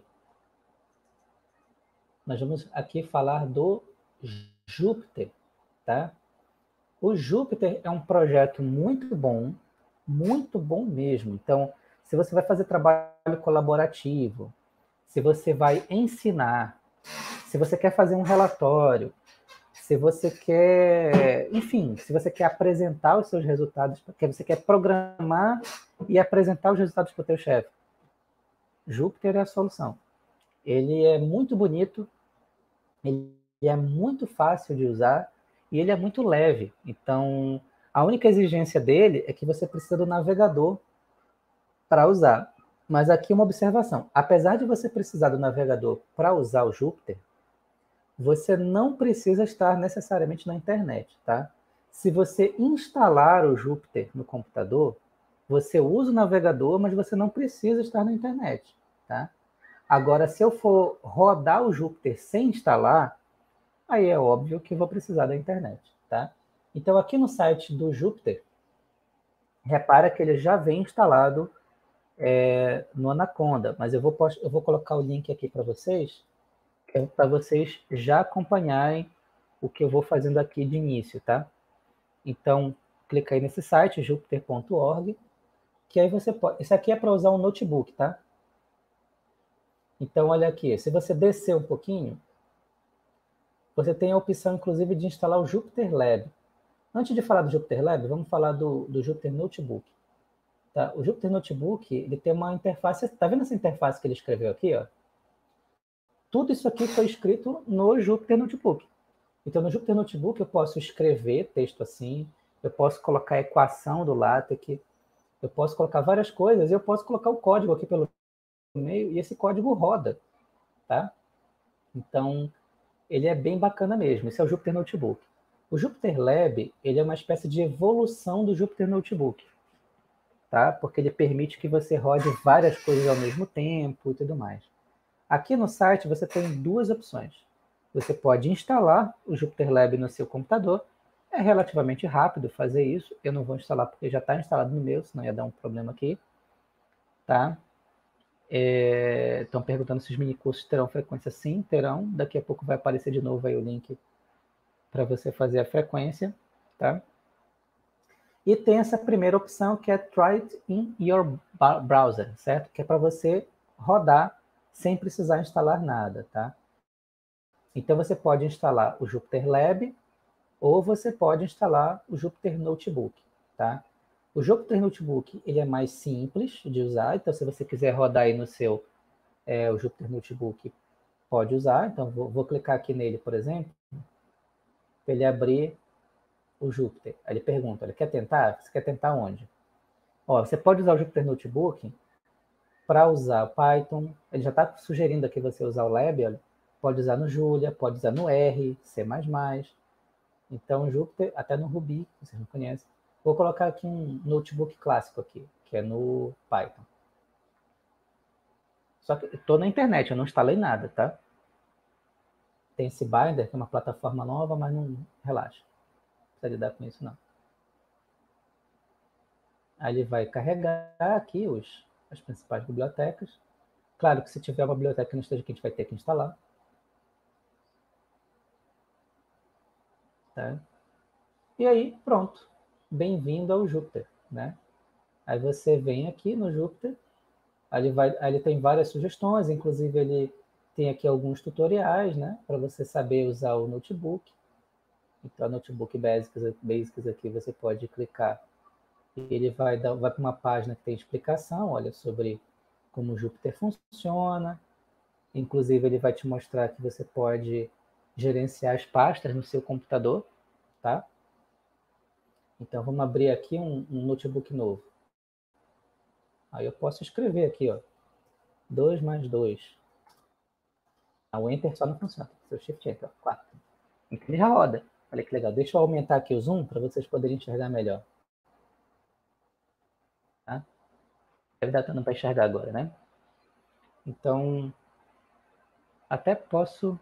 Speaker 2: Nós vamos aqui falar do Jupyter, tá? O Jupyter é um projeto muito bom, muito bom mesmo. Então, se você vai fazer trabalho colaborativo, se você vai ensinar, se se você quer fazer um relatório, se você quer, enfim, se você quer apresentar os seus resultados, porque você quer programar e apresentar os resultados para o teu chefe, Jupyter é a solução. Ele é muito bonito, ele é muito fácil de usar e ele é muito leve. Então, a única exigência dele é que você precisa do navegador para usar. Mas aqui uma observação. Apesar de você precisar do navegador para usar o Jupyter, você não precisa estar necessariamente na internet, tá? Se você instalar o Jupyter no computador, você usa o navegador, mas você não precisa estar na internet, tá? Agora, se eu for rodar o Jupyter sem instalar, aí é óbvio que vou precisar da internet, tá? Então, aqui no site do Jupyter, repara que ele já vem instalado é, no Anaconda, mas eu vou, eu vou colocar o link aqui para vocês, para vocês já acompanharem o que eu vou fazendo aqui de início, tá? Então, clica aí nesse site, jupyter ponto org, que aí você pode... Isso aqui é para usar um notebook, tá? Então, olha aqui, se você descer um pouquinho, você tem a opção, inclusive, de instalar o Jupyter Lab. Antes de falar do Jupyter Lab, vamos falar do, do Jupyter Notebook. Tá? O Jupyter Notebook, ele tem uma interface... Tá vendo essa interface que ele escreveu aqui, ó? Tudo isso aqui foi escrito no Jupyter Notebook. Então, no Jupyter Notebook, eu posso escrever texto assim, eu posso colocar a equação do LaTeX, eu posso colocar várias coisas, e eu posso colocar o código aqui pelo meio, e esse código roda, tá? Então, ele é bem bacana mesmo. Esse é o Jupyter Notebook. O Jupyter Lab, ele é uma espécie de evolução do Jupyter Notebook, tá? Porque ele permite que você rode várias coisas ao mesmo tempo e tudo mais. Aqui no site você tem duas opções. Você pode instalar o Jupyter Lab no seu computador. É relativamente rápido fazer isso. Eu não vou instalar porque já está instalado no meu, senão ia dar um problema aqui. Tá? É... Estão perguntando se os minicursos terão frequência. Sim, terão. Daqui a pouco vai aparecer de novo aí o link para você fazer a frequência. Tá? E tem essa primeira opção que é Try it in your browser, certo? Que é para você rodar sem precisar instalar nada, tá? Então, você pode instalar o Jupyter Lab ou você pode instalar o Jupyter Notebook, tá? O Jupyter Notebook, ele é mais simples de usar, então se você quiser rodar aí no seu é, o Jupyter Notebook, pode usar. Então, vou, vou clicar aqui nele, por exemplo, para ele abrir o Jupyter. Aí ele pergunta, ele quer tentar? Você quer tentar onde? Ó, você pode usar o Jupyter Notebook para usar Python, ele já está sugerindo aqui você usar o Lab, olha, pode usar no Julia, pode usar no R, C mais mais. Então, Jupyter, até no Ruby, vocês não conhecem. Vou colocar aqui um notebook clássico aqui, que é no Python. Só que estou na internet, eu não instalei nada, tá? Tem esse Binder, que é uma plataforma nova, mas não relaxa. Não precisa lidar com isso, não. Aí ele vai carregar aqui os, as principais bibliotecas. Claro que se tiver uma biblioteca que não esteja aqui, a gente vai ter que instalar. Tá? E aí, pronto. Bem-vindo ao Jupyter, né? Aí você vem aqui no Jupyter, aí ele, vai, aí ele tem várias sugestões, inclusive ele tem aqui alguns tutoriais, né? Para você saber usar o notebook. Então, Notebook Basics, Basics aqui você pode clicar e ele vai, dar, vai para uma página que tem explicação, olha, sobre como o Jupyter funciona. Inclusive, ele vai te mostrar que você pode gerenciar as pastas no seu computador, tá? Então, vamos abrir aqui um, um notebook novo. Aí eu posso escrever aqui, ó, dois mais dois. Ah, o Enter só não funciona, seu Shift Enter, quatro. Então, ele já roda. Olha que legal. Deixa eu aumentar aqui o zoom para vocês poderem enxergar melhor. Tá? Deve dar dando para enxergar agora, né? Então, até posso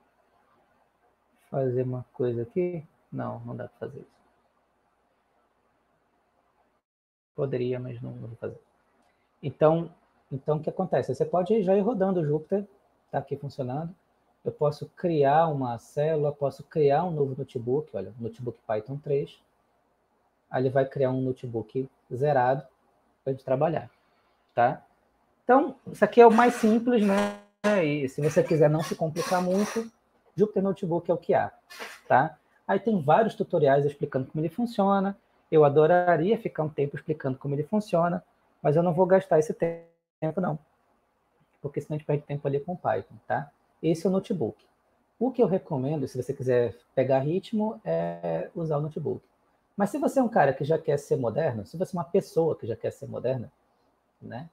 Speaker 2: fazer uma coisa aqui. Não, não dá para fazer isso. Poderia, mas não vou fazer. Então, então, o que acontece? Você pode já ir rodando o Jupyter, está aqui funcionando. Eu posso criar uma célula, posso criar um novo notebook, olha, notebook Python três. Aí ele vai criar um notebook zerado para a gente trabalhar, tá? Então, isso aqui é o mais simples, né? E se você quiser não se complicar muito, Jupyter Notebook é o que há, tá? Aí tem vários tutoriais explicando como ele funciona. Eu adoraria ficar um tempo explicando como ele funciona, mas eu não vou gastar esse tempo, não. Porque senão a gente perde tempo ali com o Python, tá? Esse é o notebook. O que eu recomendo, se você quiser pegar ritmo, é usar o notebook. Mas se você é um cara que já quer ser moderno, se você é uma pessoa que já quer ser moderna, né?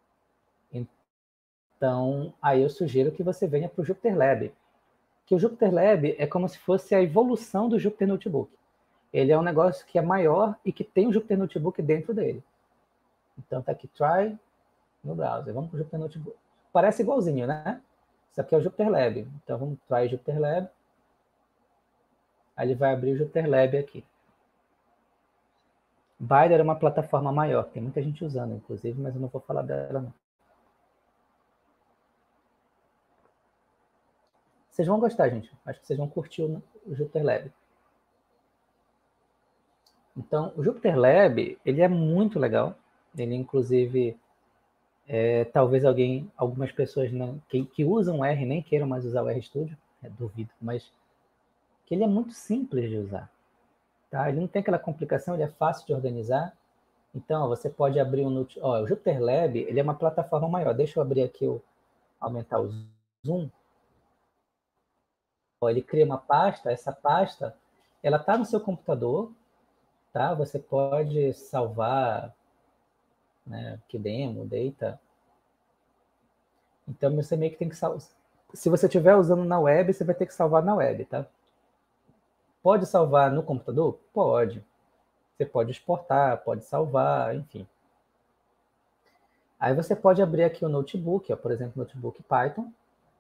Speaker 2: Então, aí eu sugiro que você venha para o Jupyter Lab. Que o Jupyter Lab é como se fosse a evolução do Jupyter Notebook. Ele é um negócio que é maior e que tem o Jupyter Notebook dentro dele. Então, tá aqui, try no browser. Vamos para o Jupyter Notebook. Parece igualzinho, né? Isso aqui é o Jupyter Lab. Então, vamos try Jupyter Lab. Aí ele vai abrir o Jupyter Lab aqui. Byder é uma plataforma maior. Tem muita gente usando, inclusive, mas eu não vou falar dela, não. Vocês vão gostar, gente. Acho que vocês vão curtir o Jupyter Lab. Então, o Jupyter Lab, ele é muito legal. Ele, inclusive, é, talvez alguém, algumas pessoas não, que, que usam R nem queiram mais usar o RStudio, é, duvido, mas que ele é muito simples de usar. Tá? Ele não tem aquela complicação, ele é fácil de organizar. Então, ó, você pode abrir um... Ó, o Jupyter Lab, ele é uma plataforma maior. Deixa eu abrir aqui, o, aumentar o zoom. Ó, ele cria uma pasta, essa pasta, ela está no seu computador, tá? Você pode salvar, né, que demo, data. Então, você meio que tem que salvar. Se você estiver usando na web, você vai ter que salvar na web, tá? Pode salvar no computador? Pode. Você pode exportar, pode salvar, enfim. Aí você pode abrir aqui o notebook, ó, por exemplo, notebook Python.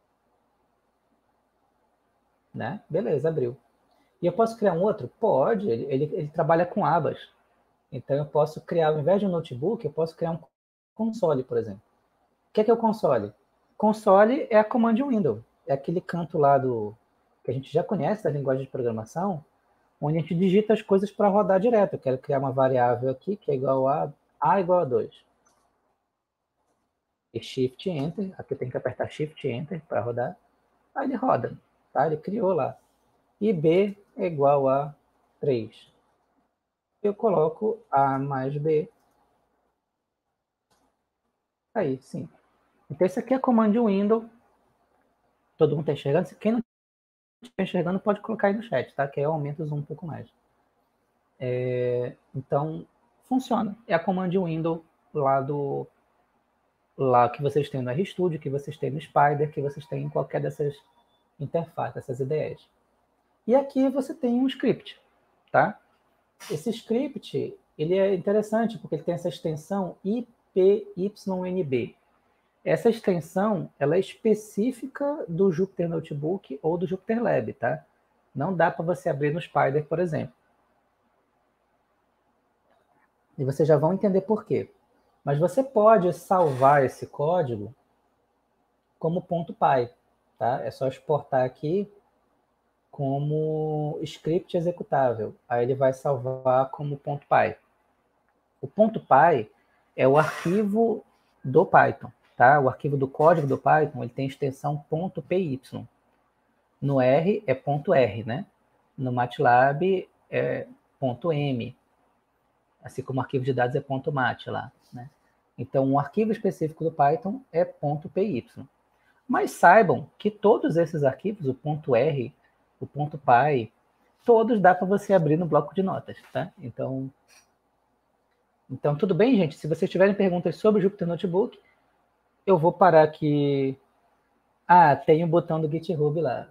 Speaker 2: Né? Beleza, abriu. E eu posso criar um outro? Pode, ele, ele, ele trabalha com abas. Então eu posso criar, ao invés de um notebook, eu posso criar um console, por exemplo. O que é, que é o console? Console é a command window. É aquele canto lá do que a gente já conhece da linguagem de programação, onde a gente digita as coisas para rodar direto. Eu quero criar uma variável aqui que é igual a A igual a dois. E Shift Enter. Aqui tem que apertar Shift Enter para rodar. Aí ele roda. Tá? Ele criou lá. E B é igual a três. Eu coloco A mais B. Aí, sim. Então, isso aqui é command window. Todo mundo está enxergando? Quem não está enxergando pode colocar aí no chat, tá? Que aí eu aumento o zoom um pouco mais. É, então, funciona. É a command window lá do... lá que vocês têm no RStudio, que vocês têm no Spider, que vocês têm em qualquer dessas interfaces, dessas I D Es. E aqui você tem um script, tá? Esse script, ele é interessante porque ele tem essa extensão I P Y N B. Essa extensão, ela é específica do Jupyter Notebook ou do Jupyter Lab, tá? Não dá para você abrir no Spider, por exemplo. E vocês já vão entender por quê. Mas você pode salvar esse código como .py, tá? É só exportar aqui como script executável. Aí ele vai salvar como .py. O .py é o arquivo do Python, tá? O arquivo do código do Python, ele tem extensão .py. No R é .r, né? No MATLAB é .m. Assim como o arquivo de dados é .mat lá, né? Então, um arquivo específico do Python é .py. Mas saibam que todos esses arquivos, o .r, o .py, todos dá para você abrir no bloco de notas, tá? Então, então, tudo bem, gente? Se vocês tiverem perguntas sobre o Jupyter Notebook, eu vou parar aqui. Ah, tem o um botão do GitHub lá.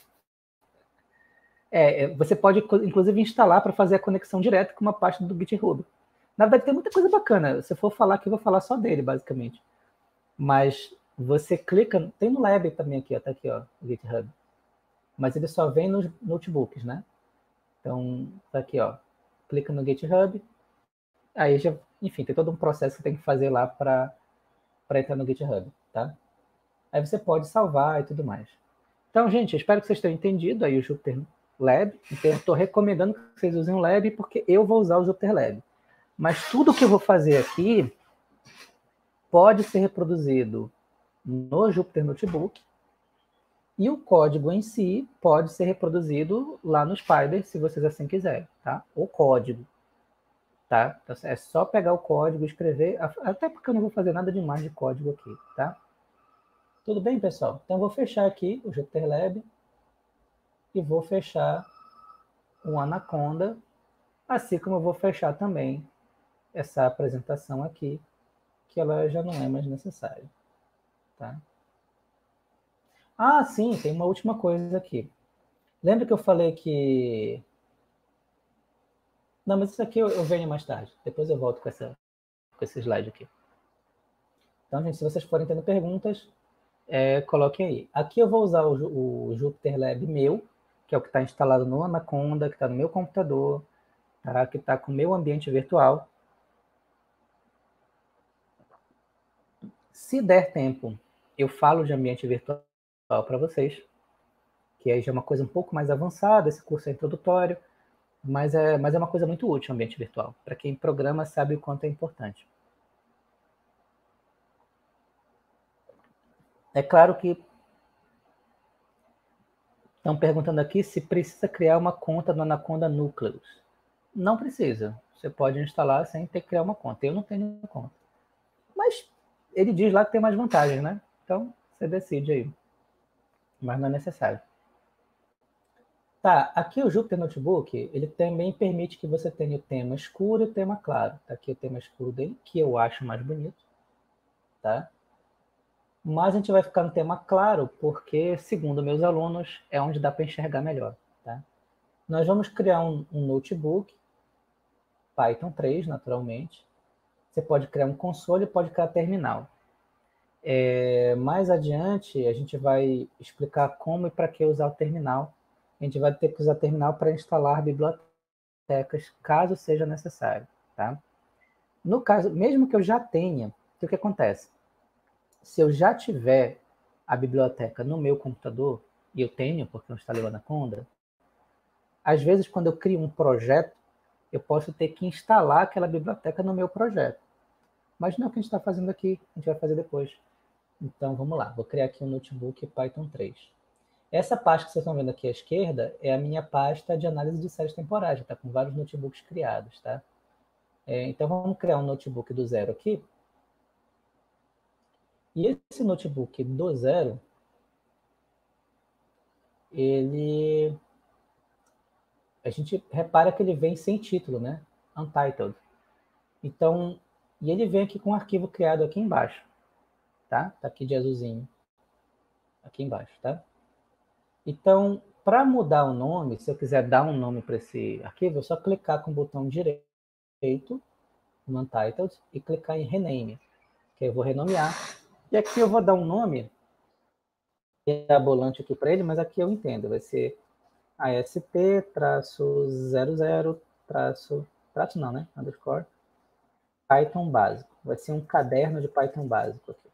Speaker 2: É, você pode, inclusive, instalar para fazer a conexão direta com uma pasta do GitHub. Na verdade, tem muita coisa bacana. Se eu for falar aqui, eu vou falar só dele, basicamente. Mas você clica... Tem no Lab também aqui, ó, tá aqui, ó, o GitHub. Mas ele só vem nos notebooks, né? Então, tá aqui, ó. Clica no GitHub. Aí já, enfim, tem todo um processo que tem que fazer lá para entrar no GitHub, tá? Aí você pode salvar e tudo mais. Então, gente, espero que vocês tenham entendido aí o Jupyter Lab. Então, eu estou recomendando que vocês usem o Lab, porque eu vou usar o Jupyter Lab. Mas tudo que eu vou fazer aqui pode ser reproduzido no Jupyter Notebook E o código em si pode ser reproduzido lá no Spyder, se vocês assim quiserem, tá? O código, tá? Então, é só pegar o código, escrever, até porque eu não vou fazer nada demais de código aqui, tá? Tudo bem, pessoal? Então, eu vou fechar aqui o JupyterLab e vou fechar o Anaconda, assim como eu vou fechar também essa apresentação aqui, que ela já não é mais necessária, tá? Ah, sim, tem uma última coisa aqui. Lembra que eu falei que... Não, mas isso aqui eu, eu venho mais tarde. Depois eu volto com, essa, com esse slide aqui. Então, gente, se vocês forem tendo perguntas, é, coloquem aí. Aqui eu vou usar o, o JupyterLab meu, que é o que está instalado no Anaconda, que está no meu computador, tá? Que está com o meu ambiente virtual. Se der tempo, eu falo de ambiente virtual para vocês, que aí já é uma coisa um pouco mais avançada, esse curso é introdutório, mas é, mas é uma coisa muito útil o ambiente virtual. Para quem programa sabe o quanto é importante. É claro que estão perguntando aqui se precisa criar uma conta no Anaconda Nucleus. Não precisa. Você pode instalar sem ter que criar uma conta. Eu não tenho nenhuma conta. Mas ele diz lá que tem mais vantagens, né? Então, você decide aí. Mas não é necessário. Tá, aqui o Jupyter Notebook, ele também permite que você tenha o tema escuro e o tema claro. Tá aqui o tema escuro dele, que eu acho mais bonito. Tá? Mas a gente vai ficar no tema claro, porque, segundo meus alunos, é onde dá para enxergar melhor. Tá? Nós vamos criar um, um notebook, Python três, naturalmente. Você pode criar um console e pode criar terminal. É, mais adiante, a gente vai explicar como e para que usar o terminal. A gente vai ter que usar o terminal para instalar bibliotecas, caso seja necessário. Tá? No caso, mesmo que eu já tenha, o que acontece? Se eu já tiver a biblioteca no meu computador, e eu tenho, porque eu instalei o Anaconda, às vezes, quando eu crio um projeto, eu posso ter que instalar aquela biblioteca no meu projeto. Mas não é o que a gente está fazendo aqui, a gente vai fazer depois. Então, vamos lá. Vou criar aqui um notebook Python três. Essa pasta que vocês estão vendo aqui à esquerda é a minha pasta de análise de séries temporais. Está com vários notebooks criados, tá? É, então, vamos criar um notebook do zero aqui. E esse notebook do zero, ele... A gente repara que ele vem sem título, né? Untitled. Então, e ele vem aqui com um arquivo criado aqui embaixo, tá? Tá aqui de azulzinho. Aqui embaixo, tá? Então, para mudar o nome, se eu quiser dar um nome para esse arquivo, é só clicar com o botão direito no Untitled e clicar em Rename, que eu vou renomear. E aqui eu vou dar um nome mirabolante aqui para ele, mas aqui eu entendo, vai ser A S P zero zero traço, traço não, né? Underscore Python básico. Vai ser um caderno de Python básico aqui.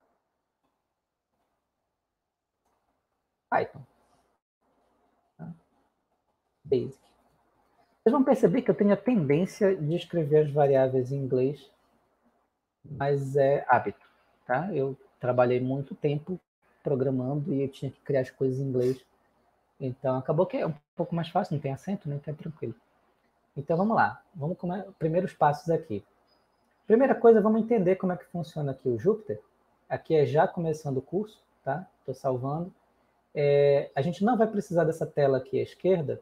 Speaker 2: Python. Tá? Basic. Vocês vão perceber que eu tenho a tendência de escrever as variáveis em inglês, mas é hábito, tá? Eu trabalhei muito tempo programando e eu tinha que criar as coisas em inglês. Então, acabou que é um pouco mais fácil, não tem acento, né? Então é tranquilo. Então, vamos lá. Vamos começar. Primeiros passos aqui. Primeira coisa, vamos entender como é que funciona aqui o Jupyter. Aqui é já começando o curso, tá? Estou salvando. É, a gente não vai precisar dessa tela aqui à esquerda,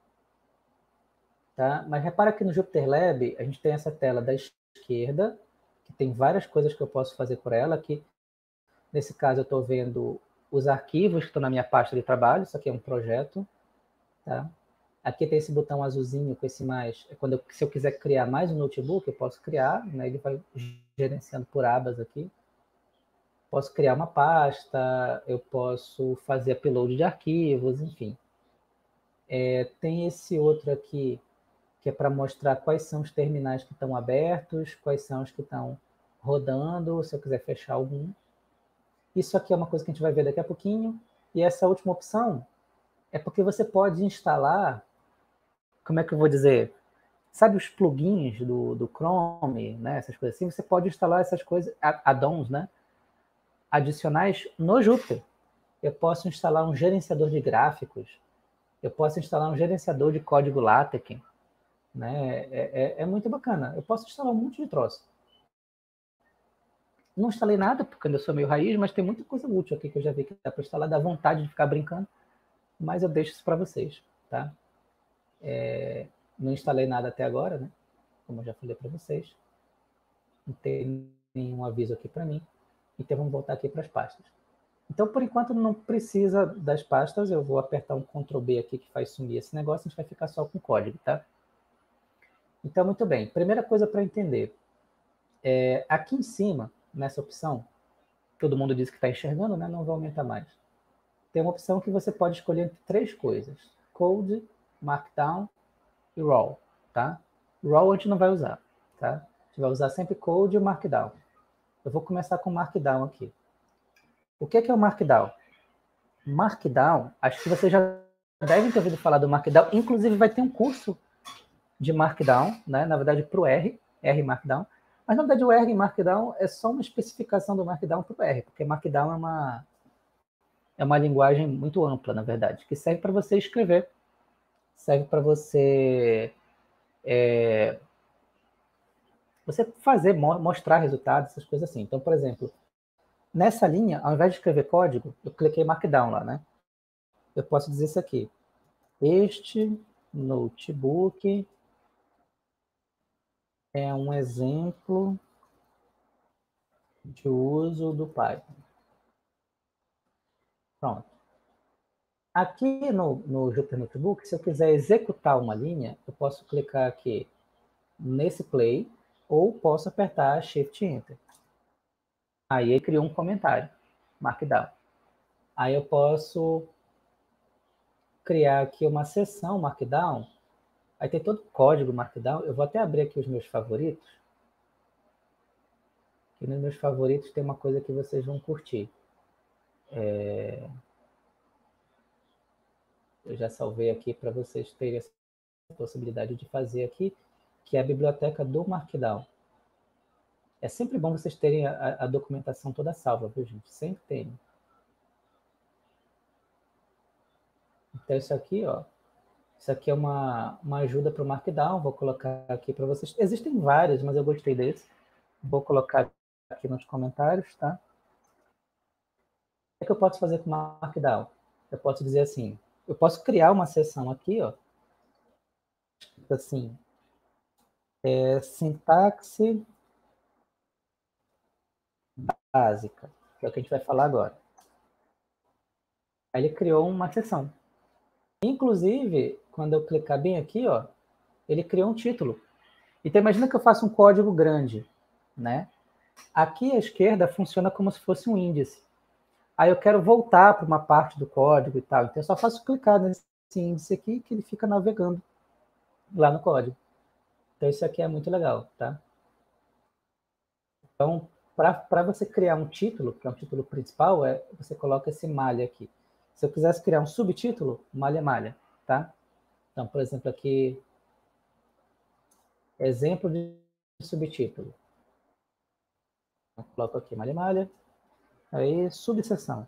Speaker 2: tá? Mas repara que no JupyterLab a gente tem essa tela da esquerda, que tem várias coisas que eu posso fazer por ela. Aqui, nesse caso, eu estou vendo os arquivos que estão na minha pasta de trabalho. Isso aqui é um projeto, tá? Aqui tem esse botão azulzinho com esse mais. É quando eu, se eu quiser criar mais um notebook, eu posso criar, né? Ele vai gerenciando por abas aqui. Posso criar uma pasta, eu posso fazer upload de arquivos, enfim. É, tem esse outro aqui, que é para mostrar quais são os terminais que estão abertos, quais são os que estão rodando, se eu quiser fechar algum. Isso aqui é uma coisa que a gente vai ver daqui a pouquinho. E essa última opção é porque você pode instalar, como é que eu vou dizer, sabe os plugins do, do Chrome, né, essas coisas assim, você pode instalar essas coisas, add-ons, né, adicionais no Jupyter. eu posso instalar um gerenciador de gráficos, eu posso instalar um gerenciador de código LaTeX, né? É, é, é muito bacana. Eu posso instalar um monte de troço. Não instalei nada, porque eu sou meio raiz, mas tem muita coisa útil aqui que eu já vi que dá para instalar, dá vontade de ficar brincando, mas eu deixo isso para vocês, tá? É, não instalei nada até agora, né? Como eu já falei para vocês. Não tem nenhum aviso aqui para mim. Então vamos voltar aqui para as pastas. Então, por enquanto, não precisa das pastas. Eu vou apertar um control B aqui que faz sumir esse negócio. A gente vai ficar só com o código, tá? Então, muito bem. Primeira coisa para entender. É, aqui em cima, nessa opção, todo mundo diz que está enxergando, né? Não vou aumentar mais. Tem uma opção que você pode escolher entre três coisas. Code, Markdown e Raw, tá? Raw a gente não vai usar, tá? A gente vai usar sempre Code e Markdown. Eu vou começar com Markdown aqui. O que é o Markdown? Markdown, acho que vocês já devem ter ouvido falar do Markdown, inclusive vai ter um curso de Markdown, né? Na verdade para o R, R Markdown, mas na verdade o R Markdown é só uma especificação do Markdown para o R, porque Markdown é uma, é uma linguagem muito ampla, na verdade, que serve para você escrever, serve para você, é, você fazer, mostrar resultados, essas coisas assim. Então, por exemplo, nessa linha, ao invés de escrever código, eu cliquei Markdown lá, né? Eu posso dizer isso aqui. Este notebook é um exemplo de uso do Python. Pronto. Aqui no, no Jupyter Notebook, se eu quiser executar uma linha, eu posso clicar aqui nesse play ou posso apertar Shift Enter. Aí ele criou um comentário, Markdown. Aí eu posso criar aqui uma seção Markdown. Aí tem todo o código Markdown. Eu vou até abrir aqui os meus favoritos. E nos meus favoritos tem uma coisa que vocês vão curtir. É... Eu já salvei aqui para vocês terem essa possibilidade de fazer aqui, que é a biblioteca do Markdown. É sempre bom vocês terem a, a documentação toda salva, viu, gente? Sempre tem. Então, isso aqui, ó. Isso aqui é uma, uma ajuda para o Markdown. Vou colocar aqui para vocês. Existem vários, mas eu gostei desse. Vou colocar aqui nos comentários, tá? O que é que eu posso fazer com o Markdown? Eu posso dizer assim, eu posso criar uma seção aqui, ó, assim, é, sintaxe básica, que é o que a gente vai falar agora. Aí ele criou uma seção. Inclusive, quando eu clicar bem aqui, ó, ele criou um título. Então, imagina que eu faço um código grande, né? Aqui à esquerda funciona como se fosse um índice. Aí eu quero voltar para uma parte do código e tal. Então, eu só faço clicar nesse índice aqui que ele fica navegando lá no código. Então, isso aqui é muito legal, tá? Então, para você criar um título, que é um título principal, é, você coloca esse malha aqui. Se eu quisesse criar um subtítulo, malha, malha, tá? Então, por exemplo, aqui, exemplo de subtítulo. Eu coloco aqui malha, malha. Aí, subseção.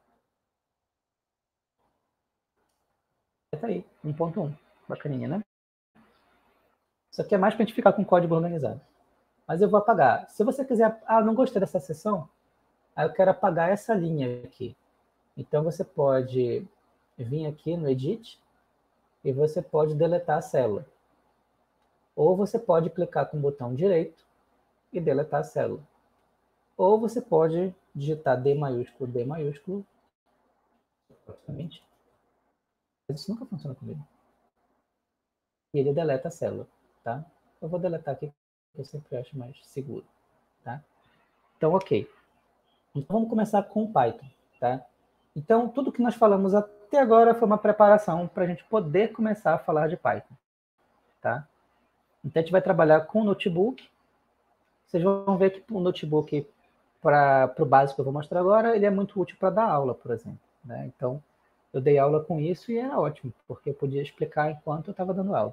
Speaker 2: Tá aí, um ponto um. Bacaninha, né? Isso aqui é mais para a gente ficar com o código organizado. Mas eu vou apagar. Se você quiser... Ah, não gostei dessa seção. Aí eu quero apagar essa linha aqui. Então, você pode vir aqui no Edit e você pode deletar a célula. Ou você pode clicar com o botão direito e deletar a célula. Ou você pode digitar D maiúsculo, D maiúsculo. Mas isso nunca funciona comigo. E ele deleta a célula, tá? Eu vou deletar aqui, que eu sempre acho mais seguro, tá? Então, ok. Então, vamos começar com o Python, tá? Então, tudo que nós falamos até agora foi uma preparação para a gente poder começar a falar de Python, tá? Então, a gente vai trabalhar com o notebook. Vocês vão ver que o notebook, para o básico que eu vou mostrar agora, ele é muito útil para dar aula, por exemplo, né? Então, eu dei aula com isso e era ótimo, porque eu podia explicar enquanto eu estava dando aula.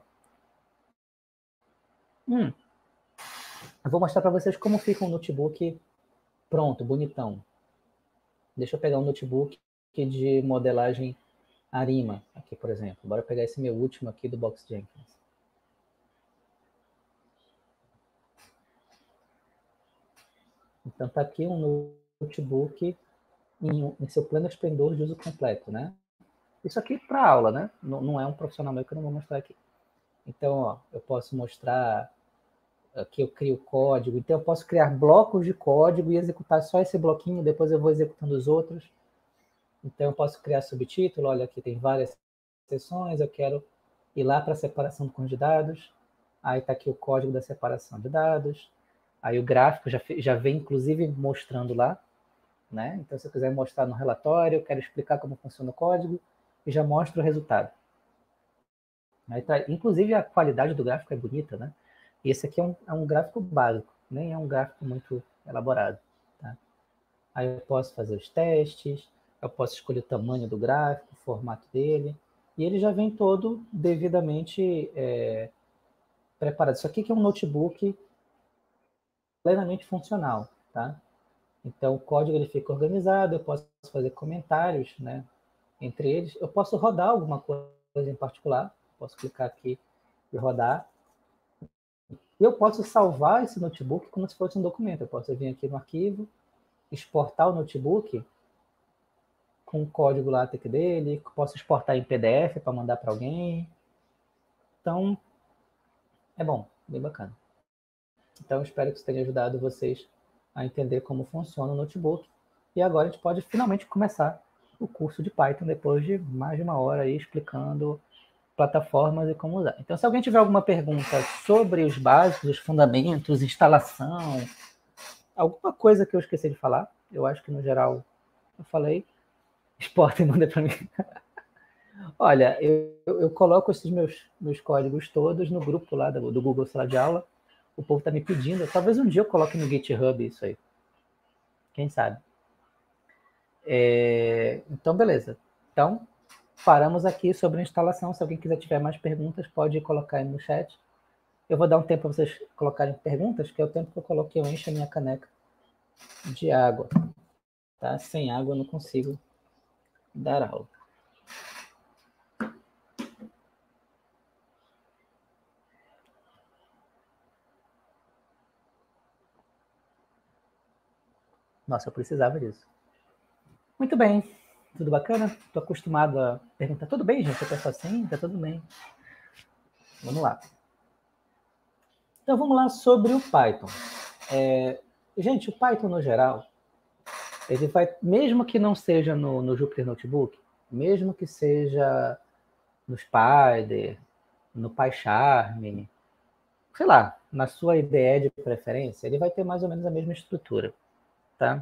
Speaker 2: Hum, eu vou mostrar para vocês como fica um notebook pronto, bonitão. Deixa eu pegar um notebook de modelagem Arima, aqui, por exemplo. Bora pegar esse meu último aqui do Box Jenkins. Então, está aqui um notebook em, em seu pleno esplendor de uso completo, né? Isso aqui para aula, né? Não, não é um profissional meu que eu não vou mostrar aqui. Então, ó, eu posso mostrar aqui eu crio código. Então, eu posso criar blocos de código e executar só esse bloquinho, depois eu vou executando os outros. Então, eu posso criar subtítulo. Olha, aqui tem várias seções. Eu quero ir lá para a separação de dados. Aí está aqui o código da separação de dados. Aí o gráfico já, já vem, inclusive, mostrando lá. Né? Então, se eu quiser mostrar no relatório, eu quero explicar como funciona o código e já mostro o resultado. Aí tá, inclusive, a qualidade do gráfico é bonita, né? E esse aqui é um, é um gráfico básico, nem é um gráfico muito elaborado. Tá? Aí eu posso fazer os testes, eu posso escolher o tamanho do gráfico, o formato dele, e ele já vem todo devidamente é, preparado. Isso aqui que é um notebook plenamente funcional, tá? Então, o código ele fica organizado, eu posso fazer comentários, né, entre eles. Eu posso rodar alguma coisa em particular, posso clicar aqui e rodar. E eu posso salvar esse notebook como se fosse um documento. Eu posso vir aqui no arquivo, exportar o notebook com o código LaTeX dele, posso exportar em P D F para mandar para alguém. Então, é bom, bem bacana. Então, espero que isso tenha ajudado vocês a entender como funciona o notebook. E agora a gente pode finalmente começar o curso de Python depois de mais de uma hora aí explicando plataformas e como usar. Então, se alguém tiver alguma pergunta sobre os básicos, os fundamentos, instalação, alguma coisa que eu esqueci de falar, eu acho que no geral eu falei, exporta e manda para mim. Olha, eu, eu coloco esses meus, meus códigos todos no grupo lá do, do Google Sala de Aula. O povo está me pedindo. Talvez um dia eu coloque no GitHub isso aí. Quem sabe? É, então, beleza. Então, paramos aqui sobre a instalação. Se alguém quiser tiver mais perguntas, pode colocar aí no chat. Eu vou dar um tempo para vocês colocarem perguntas, que é o tempo que eu coloquei, eu encho a minha caneca de água. Tá? Sem água eu não consigo dar aula. Nossa, eu precisava disso. Muito bem. Tudo bacana? Estou acostumado a perguntar. Tudo bem, gente? Eu penso assim, tá tudo bem. Vamos lá. Então, vamos lá sobre o Python. É, gente, o Python, no geral, ele vai, mesmo que não seja no, no Jupyter Notebook, mesmo que seja no Spider, no PyCharm, sei lá, na sua I D E de preferência, ele vai ter mais ou menos a mesma estrutura, tá?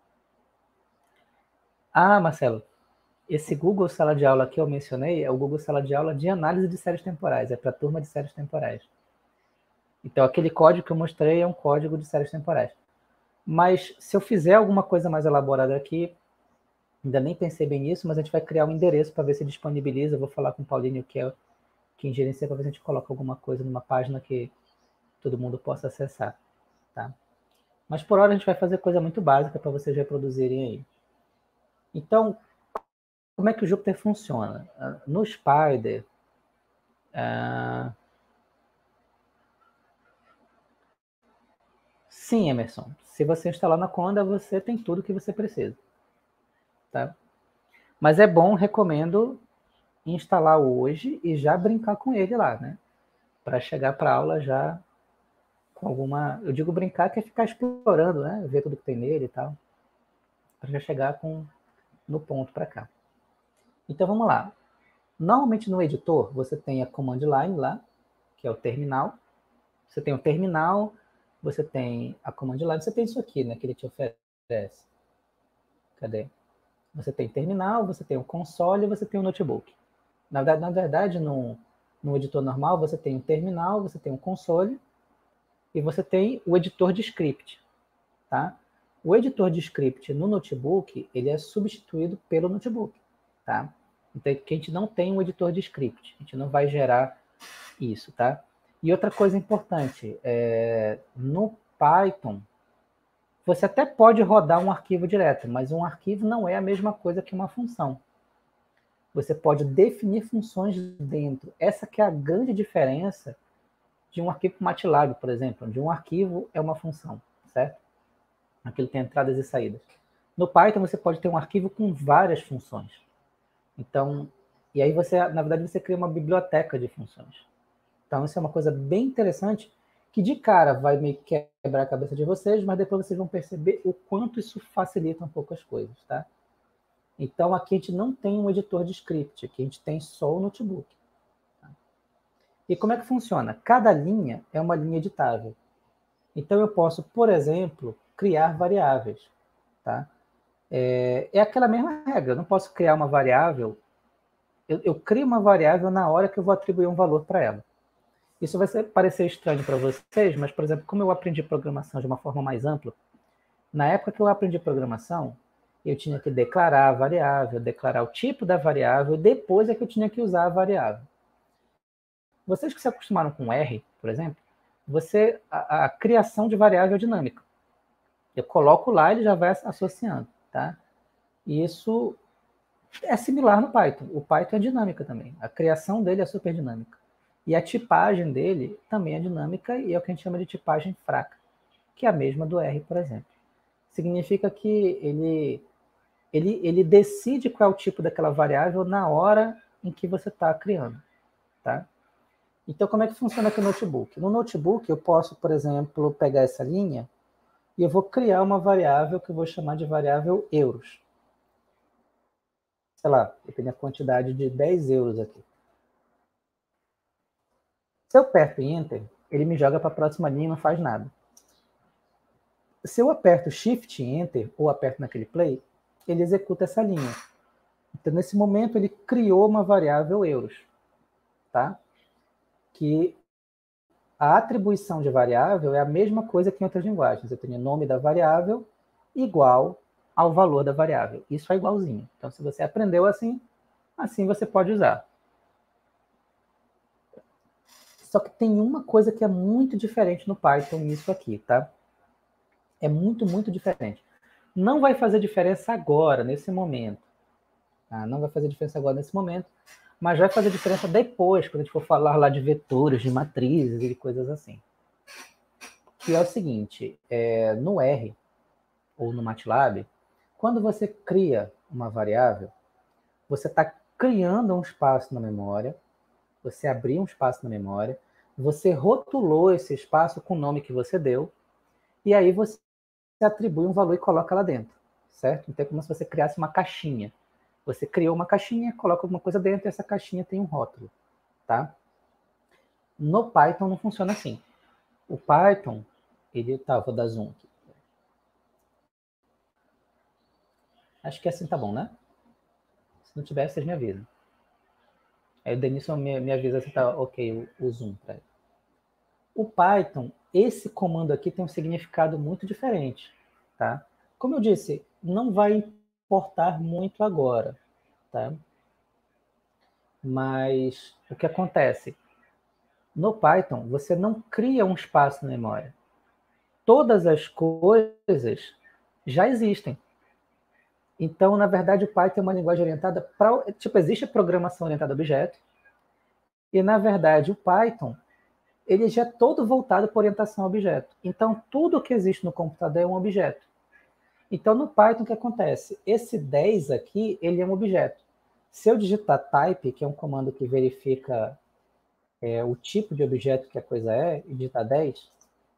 Speaker 2: Ah, Marcelo, esse Google Sala de Aula que eu mencionei é o Google Sala de Aula de análise de séries temporais, é para a turma de séries temporais. Então, aquele código que eu mostrei é um código de séries temporais. Mas, se eu fizer alguma coisa mais elaborada aqui, ainda nem pensei bem nisso, mas a gente vai criar um endereço para ver se disponibiliza. Eu vou falar com o Paulinho, que é quem gerencia, para ver se a gente coloca alguma coisa numa página que todo mundo possa acessar. Tá? Mas, por hora, a gente vai fazer coisa muito básica para vocês reproduzirem aí. Então, como é que o Jupyter funciona? No Spider, uh... sim, Emerson, se você instalar na Conda, você tem tudo que você precisa. Tá? Mas é bom, recomendo instalar hoje e já brincar com ele lá, né? Para chegar para a aula já com alguma... Eu digo brincar que é ficar explorando, né? Ver tudo que tem nele e tal. Para já chegar com... no ponto para cá. Então, vamos lá. Normalmente no editor, você tem a command line lá, que é o terminal. Você tem o terminal, você tem a command line, você tem isso aqui, né? Que ele te oferece. Cadê? Você tem terminal, você tem o console e você tem o notebook. Na verdade, na verdade no, no editor normal, você tem o terminal, você tem o console e você tem o editor de script. Tá? O editor de script no notebook, ele é substituído pelo notebook. Tá? Então, a gente não tem um editor de script. A gente não vai gerar isso. Tá? E outra coisa importante, é, no Python, Você até pode rodar um arquivo direto, mas um arquivo não é a mesma coisa que uma função. Você pode definir funções dentro. Essa que é a grande diferença de um arquivo MATLAB, por exemplo, onde um arquivo é uma função, certo? Aquilo tem entradas e saídas. No Python, você pode ter um arquivo com várias funções. Então, e aí você, na verdade, você cria uma biblioteca de funções. Então, isso é uma coisa bem interessante, que de cara vai meio que quebrar a cabeça de vocês, mas depois vocês vão perceber o quanto isso facilita um pouco as coisas, tá? Então, aqui a gente não tem um editor de script, aqui a gente tem só o notebook. Tá? E como é que funciona? Cada linha é uma linha editável. Então, eu posso, por exemplo, criar variáveis. Tá? É, é aquela mesma regra, eu não posso criar uma variável, eu, eu crio uma variável na hora que eu vou atribuir um valor para ela. Isso vai ser, parecer estranho para vocês, mas, por exemplo, como eu aprendi programação de uma forma mais ampla, na época que eu aprendi programação, eu tinha que declarar a variável, declarar o tipo da variável, depois é que eu tinha que usar a variável. Vocês que se acostumaram com R, por exemplo, você, a, a criação de variável é dinâmica. Eu coloco lá, ele já vai associando, tá? E isso é similar no Python. O Python é dinâmica também. A criação dele é super dinâmica. E a tipagem dele também é dinâmica e é o que a gente chama de tipagem fraca, que é a mesma do R, por exemplo. Significa que ele, ele, ele decide qual é o tipo daquela variável na hora em que você está criando, tá? Então, como é que funciona aqui no notebook? No notebook, eu posso, por exemplo, pegar essa linha e eu vou criar uma variável que eu vou chamar de variável euros. Sei lá, eu tenho a quantidade de dez euros aqui. Se eu aperto Enter, ele me joga para a próxima linha e não faz nada. Se eu aperto Shift Enter ou aperto naquele play, ele executa essa linha. Então, nesse momento, ele criou uma variável euros, tá? Que a atribuição de variável é a mesma coisa que em outras linguagens. Eu tenho o nome da variável igual ao valor da variável. Isso é igualzinho. Então, se você aprendeu assim, assim você pode usar. Só que tem uma coisa que é muito diferente no Python nisso aqui, tá? É muito, muito diferente. Não vai fazer diferença agora, nesse momento. Tá? Não vai fazer diferença agora, nesse momento, mas vai fazer diferença depois, quando a gente for falar lá de vetores, de matrizes e coisas assim. Que é o seguinte, é, no R, ou no MATLAB, quando você cria uma variável, você está criando um espaço na memória, você abriu um espaço na memória, você rotulou esse espaço com o nome que você deu, e aí você atribui um valor e coloca lá dentro, certo? Então é como se você criasse uma caixinha. Você criou uma caixinha, coloca alguma coisa dentro e essa caixinha tem um rótulo, tá? No Python não funciona assim. O Python, ele tá, vou dar zoom aqui. Acho que assim tá bom, né? Se não tiver, vocês me avisam. Aí o Denilson me, me avisa se tá ok o, o zoom para ele. O Python, esse comando aqui tem um significado muito diferente, tá? Como eu disse, não vai importar muito agora, tá? Mas o que acontece? No Python, você não cria um espaço na memória. Todas as coisas já existem. Então, na verdade, o Python é uma linguagem orientada para... Tipo, existe a programação orientada a objeto, e, na verdade, o Python, ele já é todo voltado para orientação a objeto. Então, tudo que existe no computador é um objeto. Então, no Python, o que acontece? Esse dez aqui, ele é um objeto. Se eu digitar type, que é um comando que verifica é, o tipo de objeto que a coisa é, e digitar dez,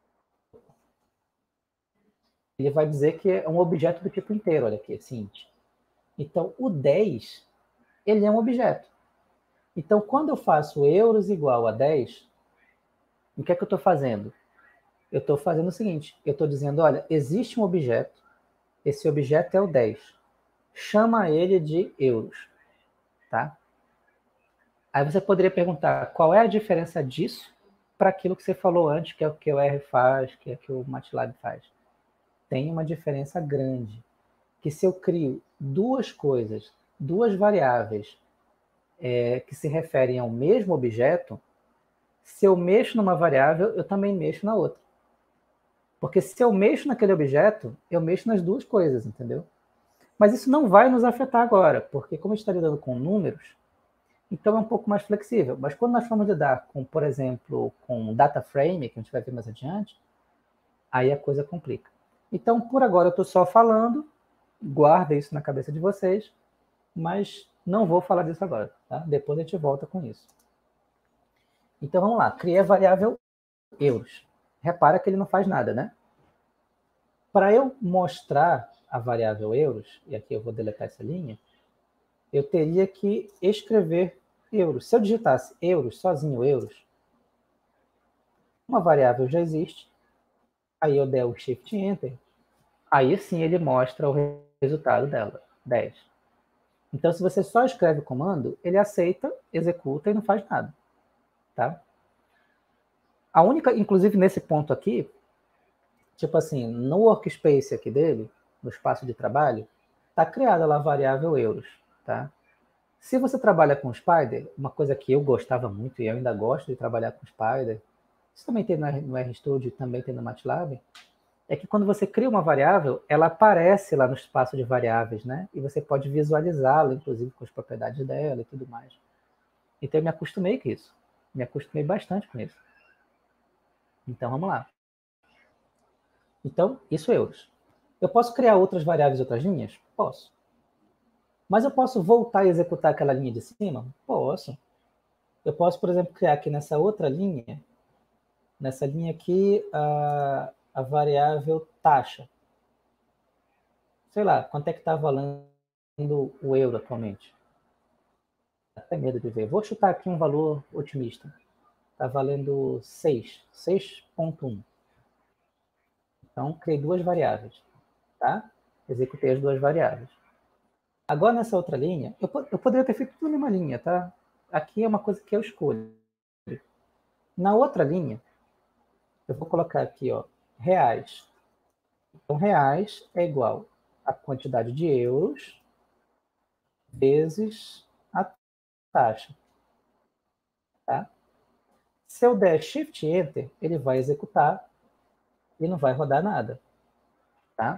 Speaker 2: ele vai dizer que é um objeto do tipo inteiro, olha aqui, assim. Então, o dez, ele é um objeto. Então, quando eu faço euros igual a dez, o que é que eu estou fazendo? Eu estou fazendo o seguinte, eu estou dizendo, olha, existe um objeto, esse objeto é o dez. Chama ele de euros, tá? Aí você poderia perguntar, qual é a diferença disso para aquilo que você falou antes, que é o que o R faz, que é o que o MATLAB faz? Tem uma diferença grande, que se eu crio duas coisas, duas variáveis é, que se referem ao mesmo objeto, se eu mexo numa variável, eu também mexo na outra. Porque se eu mexo naquele objeto, eu mexo nas duas coisas, entendeu? Mas isso não vai nos afetar agora, porque como a gente está lidando com números, então é um pouco mais flexível. Mas quando nós formos lidar com, por exemplo, com data frame, que a gente vai ver mais adiante, aí a coisa complica. Então, por agora, eu estou só falando, guarda isso na cabeça de vocês, mas não vou falar disso agora, tá? Depois a gente volta com isso. Então, vamos lá. Criei a variável euros. Repara que ele não faz nada, né? Para eu mostrar a variável euros, e aqui eu vou deletar essa linha, eu teria que escrever euros. Se eu digitasse euros, sozinho euros, uma variável já existe, aí eu der o Shift Enter, aí sim ele mostra o resultado dela, dez. Então, se você só escreve o comando, ele aceita, executa e não faz nada. Tá? A única, inclusive nesse ponto aqui, tipo assim, no workspace aqui dele, no espaço de trabalho, está criada lá a variável euros. Tá? Se você trabalha com Spider, uma coisa que eu gostava muito e eu ainda gosto de trabalhar com Spider, isso também tem no RStudio, também tem no MATLAB, é que quando você cria uma variável, ela aparece lá no espaço de variáveis, né? E você pode visualizá-la, inclusive com as propriedades dela e tudo mais. Então eu me acostumei com isso. Me acostumei bastante com isso. Então vamos lá. Então, isso é euros. Eu posso criar outras variáveis, outras linhas? Posso. Mas eu posso voltar e executar aquela linha de cima? Posso. Eu posso, por exemplo, criar aqui nessa outra linha, nessa linha aqui, a, a variável taxa. Sei lá, quanto é que está valendo o euro atualmente? Até medo de ver. Vou chutar aqui um valor otimista. Está valendo seis, seis ponto um. Então, criei duas variáveis. Tá? Executei as duas variáveis. Agora, nessa outra linha, eu, eu poderia ter feito tudo na mesma linha, tá? Aqui é uma coisa que eu escolho. Na outra linha, eu vou colocar aqui, ó, reais. Então, reais é igual a quantidade de euros vezes a taxa. Tá? Se eu der Shift Enter, ele vai executar e não vai rodar nada. Tá?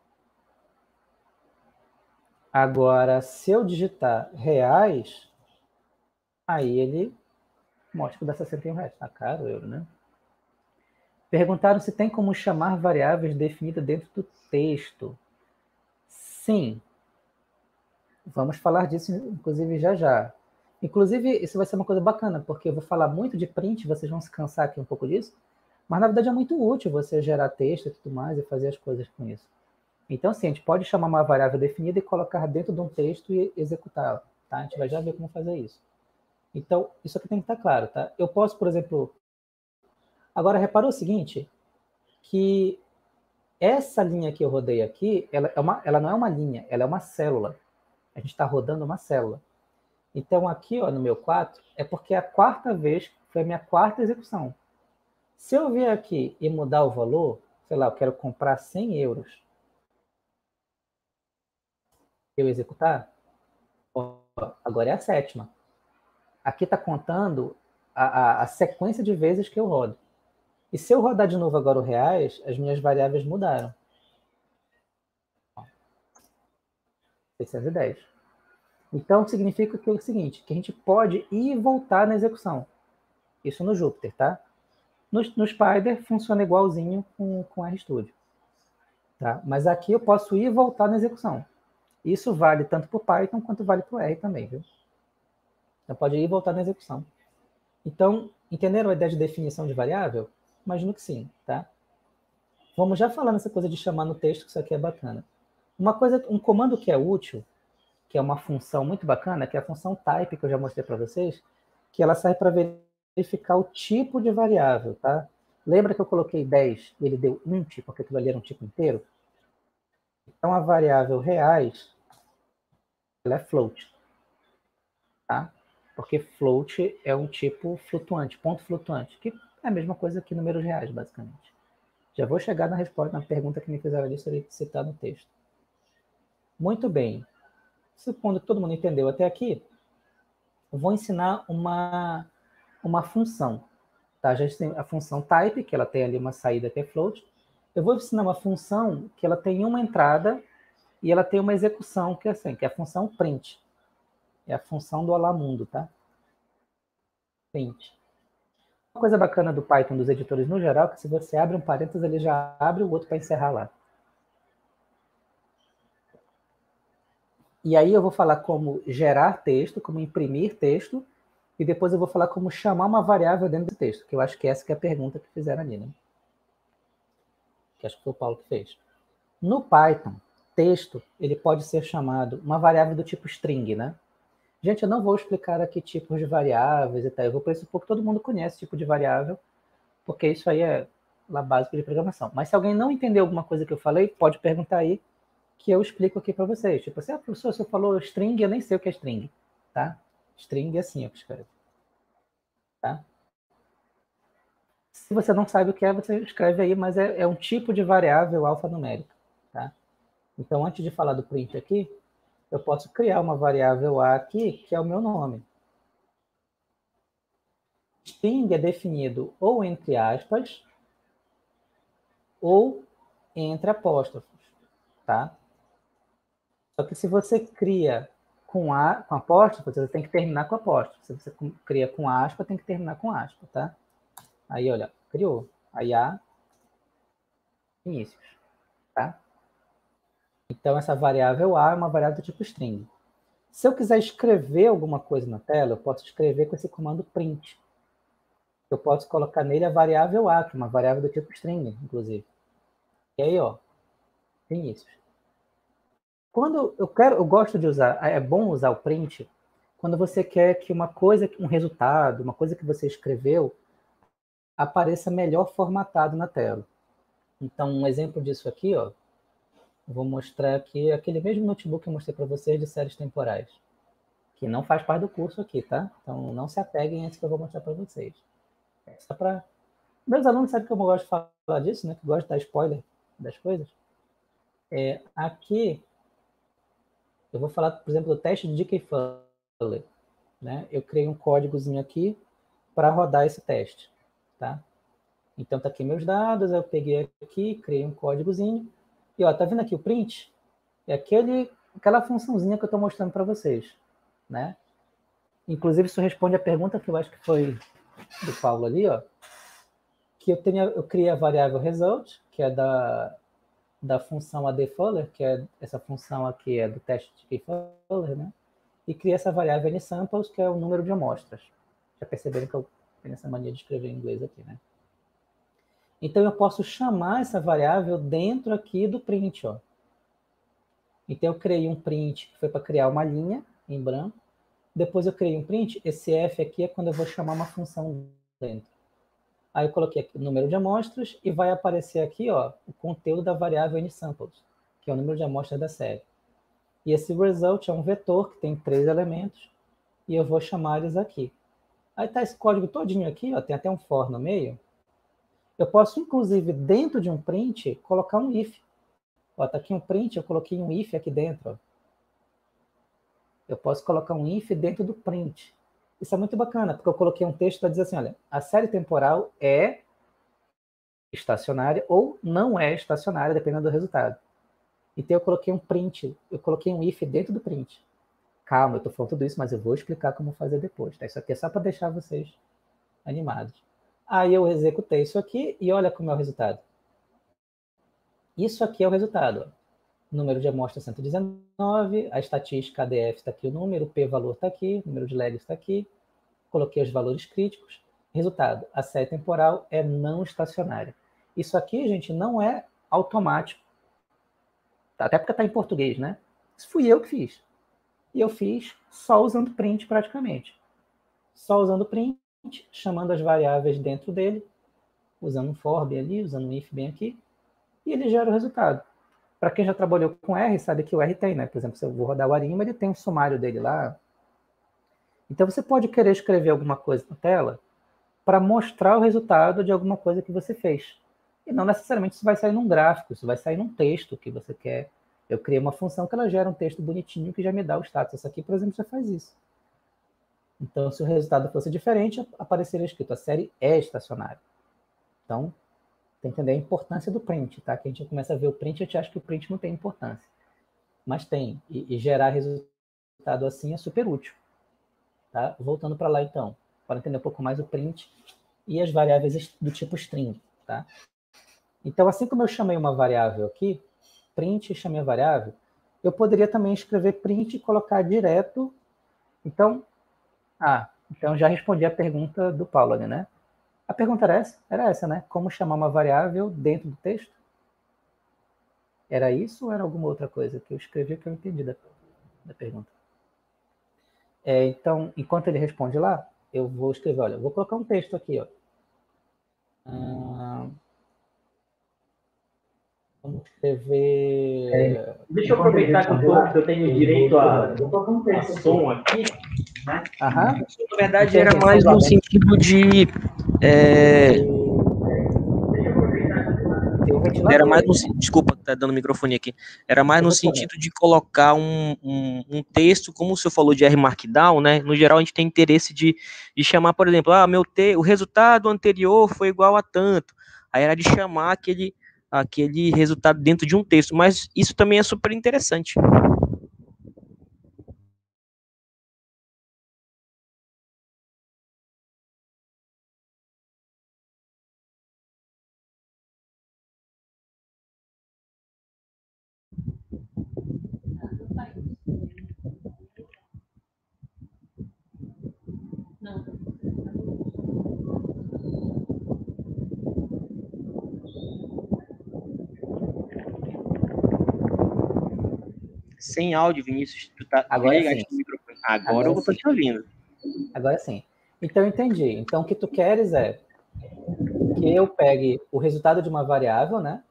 Speaker 2: Agora, se eu digitar reais, aí ele mostra que dá sessenta e um reais. Tá caro o euro, né? Perguntaram se tem como chamar variáveis definidas dentro do texto. Sim. Vamos falar disso, inclusive, já já. Inclusive, isso vai ser uma coisa bacana, porque eu vou falar muito de print, vocês vão se cansar aqui um pouco disso, mas, na verdade, é muito útil você gerar texto e tudo mais e fazer as coisas com isso. Então, sim, a gente pode chamar uma variável definida e colocar dentro de um texto e executá-la. Tá? A gente vai já ver como fazer isso. Então, isso aqui tem que estar claro. Tá? Eu posso, por exemplo... Agora, reparou o seguinte, que essa linha que eu rodei aqui, ela, é uma, ela não é uma linha, ela é uma célula. A gente está rodando uma célula. Então, aqui ó, no meu quatro, é porque é a quarta vez, foi a minha quarta execução. Se eu vier aqui e mudar o valor, sei lá, eu quero comprar cem euros, eu executar, ó, agora é a sétima. Aqui está contando a, a, a sequência de vezes que eu rodo. E se eu rodar de novo agora o reais, as minhas variáveis mudaram. seiscentos e dez. Então, significa que é o seguinte, que a gente pode ir e voltar na execução. Isso no Jupyter, tá? No, no Spider funciona igualzinho com, com RStudio. Tá? Mas aqui eu posso ir e voltar na execução. Isso vale tanto para o Python quanto vale para o R também, viu? Então pode ir e voltar na execução. Então, entenderam a ideia de definição de variável? Imagino que sim, tá? Vamos já falar nessa coisa de chamar no texto, que isso aqui é bacana. Uma coisa, um comando que é útil, que é uma função muito bacana, que é a função type, que eu já mostrei para vocês, que ela serve para verificar o tipo de variável, tá? Lembra que eu coloquei dez e ele deu int, porque aquilo ali era um tipo inteiro? Então, a variável reais, ela é float, tá? Porque float é um tipo flutuante, ponto flutuante, que é a mesma coisa que números reais, basicamente. Já vou chegar na resposta, na pergunta que me fizeram ali, se ele citar no texto. Muito bem. Supondo que todo mundo entendeu até aqui, eu vou ensinar uma, uma função. Tá? Já tem a função type, que ela tem ali uma saída que é float. Eu vou ensinar uma função que ela tem uma entrada e ela tem uma execução, que é assim, que é a função print. É a função do Olá Mundo, tá? Print. Uma coisa bacana do Python, dos editores no geral, é que se você abre um parênteses, ele já abre o outro para encerrar lá. E aí eu vou falar como gerar texto, como imprimir texto, e depois eu vou falar como chamar uma variável dentro do texto, que eu acho que essa que é a pergunta que fizeram ali, né? Que acho que foi o Paulo que fez. No Python, texto, ele pode ser chamado uma variável do tipo string, né? Gente, eu não vou explicar aqui tipos de variáveis e tal, eu vou pressupor que todo mundo conhece tipo de variável, porque isso aí é lá básico de programação. Mas se alguém não entendeu alguma coisa que eu falei, pode perguntar aí, que eu explico aqui para vocês. Tipo assim, ah, professor, você falou string, eu nem sei o que é string, tá? String é assim, eu escrevo, tá? Se você não sabe o que é, você escreve aí, mas é, é um tipo de variável alfanumérica, tá? Então, antes de falar do print aqui, eu posso criar uma variável A aqui, que é o meu nome. String é definido ou entre aspas, ou entre apóstrofos, tá? Só que se você cria com, a, com apóstrofo, você tem que terminar com apóstrofo. Se você cria com aspa, tem que terminar com aspa, tá? Aí, olha, criou. Aí, A, inícios, tá? Então, essa variável A é uma variável do tipo string. Se eu quiser escrever alguma coisa na tela, eu posso escrever com esse comando print. Eu posso colocar nele a variável A, que é uma variável do tipo string, inclusive. E aí, ó, inícios. Quando eu quero, eu gosto de usar, é bom usar o print quando você quer que uma coisa, um resultado, uma coisa que você escreveu, apareça melhor formatado na tela. Então, um exemplo disso aqui, ó, eu vou mostrar aqui aquele mesmo notebook que eu mostrei para vocês de séries temporais, que não faz parte do curso aqui, tá? Então, não se apeguem a isso que eu vou mostrar para vocês. É só para... Meus alunos sabem que eu gosto de falar disso, né? Que eu gosto de dar spoiler das coisas. É, aqui, eu vou falar, por exemplo, do teste de D K Fuller. Né? Eu criei um códigozinho aqui para rodar esse teste, tá? Então, tá aqui meus dados, eu peguei aqui, criei um códigozinho, e ó, tá vendo aqui o print? É aquele, aquela funçãozinha que eu estou mostrando para vocês, né? Inclusive, isso responde a pergunta que eu acho que foi do Paulo ali, ó, que eu, tenho, eu criei a variável result, que é da, da função adfuller, que é essa função aqui é do teste de Fuller, né? E criei essa variável nsamples, que é o número de amostras. Já perceberam que eu tenho essa mania de escrever em inglês aqui, né? Então, eu posso chamar essa variável dentro aqui do print, ó. Então, eu criei um print que foi para criar uma linha em branco. Depois eu criei um print, esse F aqui é quando eu vou chamar uma função dentro. Aí eu coloquei aqui o número de amostras e vai aparecer aqui, ó, o conteúdo da variável nsamples, que é o número de amostras da série. E esse result é um vetor que tem três elementos e eu vou chamar eles aqui. Aí está esse código todinho aqui, ó, tem até um for no meio. Eu posso, inclusive, dentro de um print, colocar um if. Ó, tá aqui um print, eu coloquei um if aqui dentro. Ó. Eu posso colocar um if dentro do print. Isso é muito bacana, porque eu coloquei um texto para dizer assim, olha, a série temporal é estacionária ou não é estacionária, dependendo do resultado. Então eu coloquei um print, eu coloquei um if dentro do print. Calma, eu estou falando tudo isso, mas eu vou explicar como fazer depois. Tá? Isso aqui é só para deixar vocês animados. Aí eu executei isso aqui e olha como é o resultado. Isso aqui é o resultado. Ó. Número de amostra cento e dezenove, a estatística A D F está aqui o número, o p-valor está aqui, o número de legs está aqui. Coloquei os valores críticos. Resultado, a série temporal é não estacionária. Isso aqui, gente, não é automático. Até porque está em português, né? Isso fui eu que fiz. E eu fiz só usando print praticamente. Só usando print, chamando as variáveis dentro dele, usando um for bem ali, usando um if bem aqui, e ele gera o resultado. Para quem já trabalhou com R, sabe que o R tem, né? Por exemplo, se eu vou rodar o Arima, ele tem um sumário dele lá. Então você pode querer escrever alguma coisa na tela para mostrar o resultado de alguma coisa que você fez. E não necessariamente isso vai sair num gráfico, isso vai sair num texto que você quer. Eu criei uma função que ela gera um texto bonitinho que já me dá o status. Essa aqui, por exemplo, já faz isso. Então, se o resultado fosse diferente, apareceria escrito, a série é estacionária. Então, Tem que entender a importância do print, tá? Que a gente começa a ver o print e a gente acha que o print não tem importância. Mas tem. E, e gerar resultado assim é super útil. Tá? Voltando para lá, então. Para entender um pouco mais o print e as variáveis do tipo string. Tá? Então, assim como eu chamei uma variável aqui, print e chamei a variável, eu poderia também escrever print e colocar direto. Então, ah, então já respondi a pergunta do Paulo ali, né? A pergunta era essa, era essa, né? Como chamar uma variável dentro do texto? Era isso ou era alguma outra coisa que eu escrevi que eu entendi da, da pergunta? É, então, enquanto ele responde lá, eu vou escrever, olha, vou colocar um texto aqui, ó. Ah, vamos escrever...
Speaker 1: É, deixa eu aproveitar que eu, tô, que eu tenho direito a, a som aqui, né?
Speaker 2: Aham.
Speaker 1: Na verdade, era mais no sentido de... É... Era mais no, desculpa, tá dando microfone aqui. Era mais no sentido de colocar um, um, um texto, como o senhor falou de R Markdown, né? No geral, a gente tem interesse de, de chamar, por exemplo, ah, meu te, o resultado anterior foi igual a tanto. Aí era de chamar aquele, aquele resultado dentro de um texto. Mas isso também é super interessante. Sem áudio, Vinícius. Tu tá,
Speaker 2: Agora sim.
Speaker 1: O microfone. Agora, Agora eu vou estar te ouvindo.
Speaker 2: Agora sim. Então, eu entendi. Então, o que tu queres é que eu pegue o resultado de uma variável, né?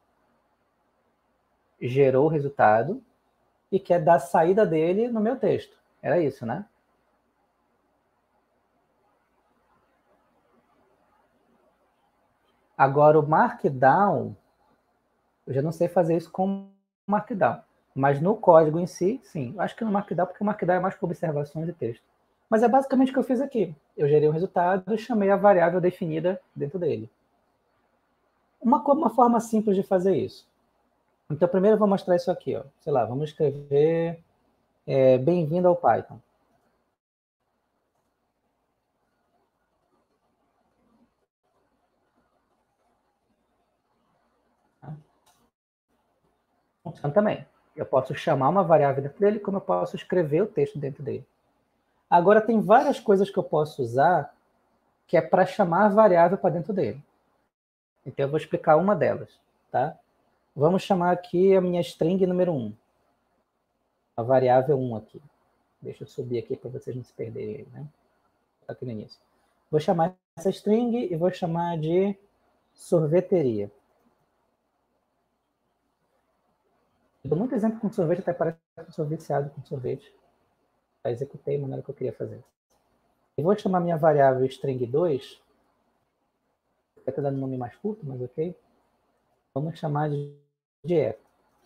Speaker 2: Gerou o resultado e quer dar a saída dele no meu texto. Era isso, né? Agora, o Markdown, eu já não sei fazer isso com Markdown. Mas no código em si, sim. Eu acho que no Markdown, porque o Markdown é mais para observações de texto. Mas é basicamente o que eu fiz aqui. Eu gerei um resultado e chamei a variável definida dentro dele. Uma, uma forma simples de fazer isso. Então, primeiro eu vou mostrar isso aqui. Ó. Sei lá, vamos escrever é, bem-vindo ao Python. Funciona também. Eu posso chamar uma variável dentro dele, como eu posso escrever o texto dentro dele. Agora, tem várias coisas que eu posso usar que é para chamar a variável para dentro dele. Então, eu vou explicar uma delas. Tá? Vamos chamar aqui a minha string número um. A variável um aqui. Deixa eu subir aqui para vocês não se perderem. Né? Aqui no início. Vou chamar essa string e vou chamar de sorveteria. Eu dou muito exemplo com sorvete, até parece que eu sou viciado com sorvete. Já executei a maneira que eu queria fazer. E vou chamar minha variável string dois. Está dando um nome mais curto, mas ok. Vamos chamar de dieta.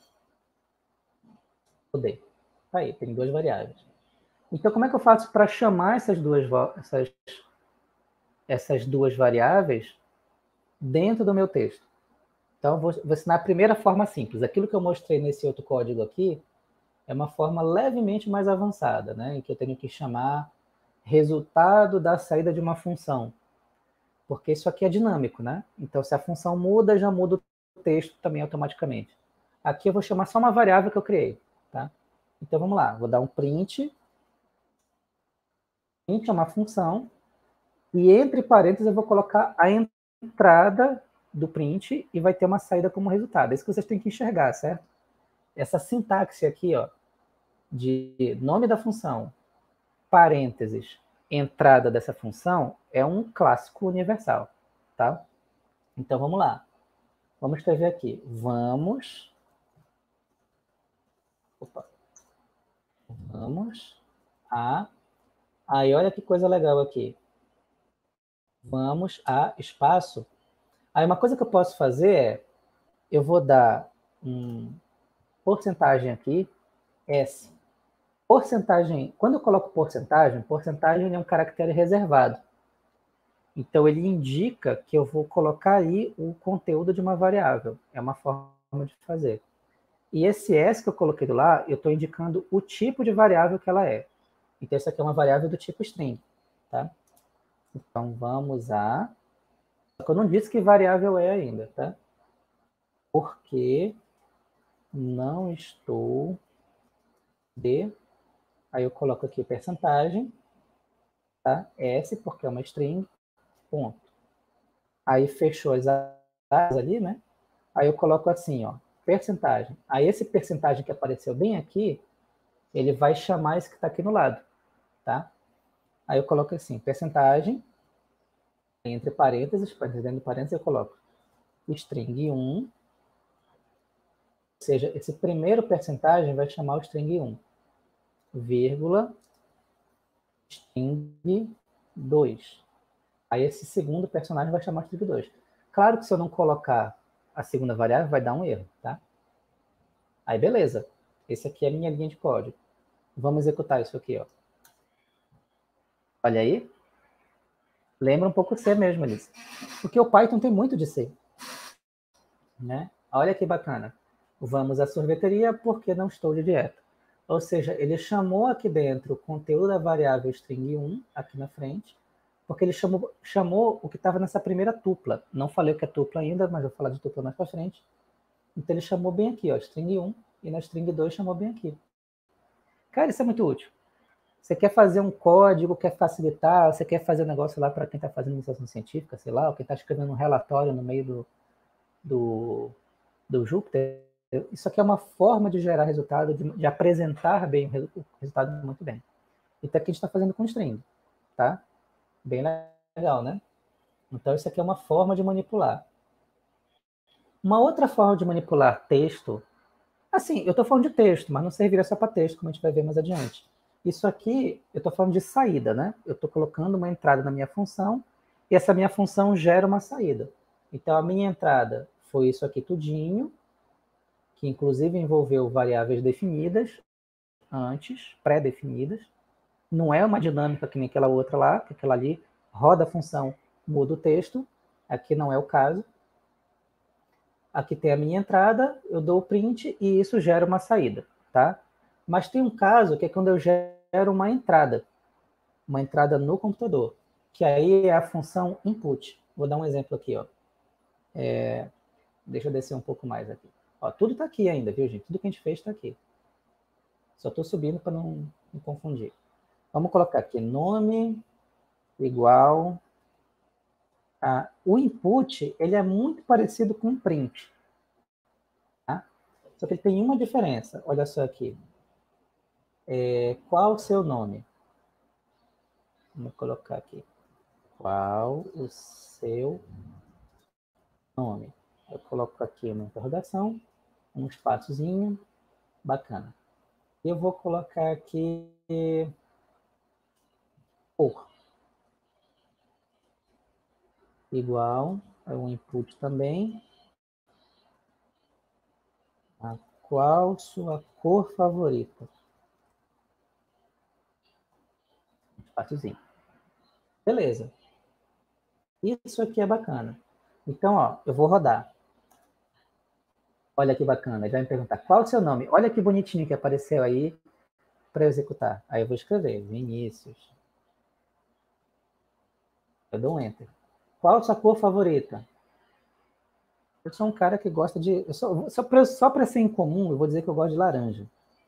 Speaker 2: Odeio. Tá aí, tem duas variáveis. Então, como é que eu faço para chamar essas duas, essas, essas duas variáveis dentro do meu texto? Então, vou, vou ensinar a primeira forma simples. Aquilo que eu mostrei nesse outro código aqui é uma forma levemente mais avançada, né? Em que eu tenho que chamar resultado da saída de uma função. Porque isso aqui é dinâmico, né? Então, se a função muda, já muda o texto também automaticamente. Aqui eu vou chamar só uma variável que eu criei, tá? Então, vamos lá. Vou dar um print. Print é uma função. E entre parênteses eu vou colocar a entrada do print e vai ter uma saída como resultado. É isso que vocês têm que enxergar, certo? Essa sintaxe aqui, ó, de nome da função, parênteses, entrada dessa função, é um clássico universal, tá? Então, vamos lá. Vamos escrever aqui. Vamos... Opa. Vamos a... Aí, olha que coisa legal aqui. Vamos a espaço. Aí, uma coisa que eu posso fazer é... Eu vou dar um porcentagem aqui, S. Porcentagem... Quando eu coloco porcentagem, porcentagem é um caractere reservado. Então, ele indica que eu vou colocar aí o conteúdo de uma variável. É uma forma de fazer. E esse S que eu coloquei do lá, eu estou indicando o tipo de variável que ela é. Então, isso aqui é uma variável do tipo string. Tá? Então, vamos a... Só que eu não disse que variável é ainda, tá? Porque não estou de... Aí eu coloco aqui percentagem, tá? S, porque é uma string, ponto. Aí fechou as áreas ali, né? Aí eu coloco assim, ó, percentagem. Aí esse percentagem que apareceu bem aqui, ele vai chamar esse que está aqui no lado, tá? Aí eu coloco assim, percentagem, entre parênteses, dentro de parênteses eu coloco string um, ou seja, esse primeiro percentagem vai chamar o string um, vírgula, string dois. Aí esse segundo personagem vai chamar o string dois. Claro que se eu não colocar a segunda variável, vai dar um erro, tá? Aí beleza, esse aqui é a minha linha de código. Vamos executar isso aqui, ó. Olha aí. Lembra um pouco C mesmo, Alice. Porque o Python tem muito de C. Né? Olha que bacana. Vamos à sorveteria porque não estou de dieta. Ou seja, ele chamou aqui dentro o conteúdo da variável string um, aqui na frente, porque ele chamou, chamou o que estava nessa primeira tupla. Não falei o que é tupla ainda, mas vou falar de tupla mais para frente. Então ele chamou bem aqui, ó, string um, e na string dois chamou bem aqui. Cara, isso é muito útil. Você quer fazer um código, quer facilitar, você quer fazer um negócio lá para quem está fazendo iniciação científica, sei lá, ou quem está escrevendo um relatório no meio do, do, do Jupyter, isso aqui é uma forma de gerar resultado, de, de apresentar bem o resultado muito bem. Então aqui a gente está fazendo com string, tá? Bem legal, né? Então isso aqui é uma forma de manipular. Uma outra forma de manipular texto, assim, eu estou falando de texto, mas não serviria só para texto, como a gente vai ver mais adiante. Isso aqui, eu estou falando de saída, né? Eu estou colocando uma entrada na minha função e essa minha função gera uma saída. Então, a minha entrada foi isso aqui tudinho, que inclusive envolveu variáveis definidas antes, pré-definidas. Não é uma dinâmica que nem aquela outra lá, que aquela ali roda a função, muda o texto. Aqui não é o caso. Aqui tem a minha entrada, eu dou o print e isso gera uma saída, tá? Mas tem um caso que é quando eu gero uma entrada, uma entrada no computador, que aí é a função input. Vou dar um exemplo aqui, ó. É, deixa eu descer um pouco mais aqui. Ó, tudo está aqui ainda, viu, gente? Tudo que a gente fez está aqui. Só estou subindo para não me confundir. Vamos colocar aqui nome igual a... O input, ele é muito parecido com o print. Tá? Só que ele tem uma diferença. Olha só aqui. É, qual o seu nome? Vamos colocar aqui. Qual o seu nome? Eu coloco aqui uma interrogação, um espaçozinho, bacana. Eu vou colocar aqui cor. Igual a um input também. A qual sua cor favorita? Espaçozinho. Beleza. Isso aqui é bacana. Então, ó, eu vou rodar. Olha que bacana. Ele vai me perguntar qual é o seu nome. Olha que bonitinho que apareceu aí para executar. Aí eu vou escrever Vinícius. Eu dou um Enter. Qual a sua cor favorita? Eu sou um cara que gosta de... Eu sou, só para só para ser incomum, eu vou dizer que eu gosto de laranja.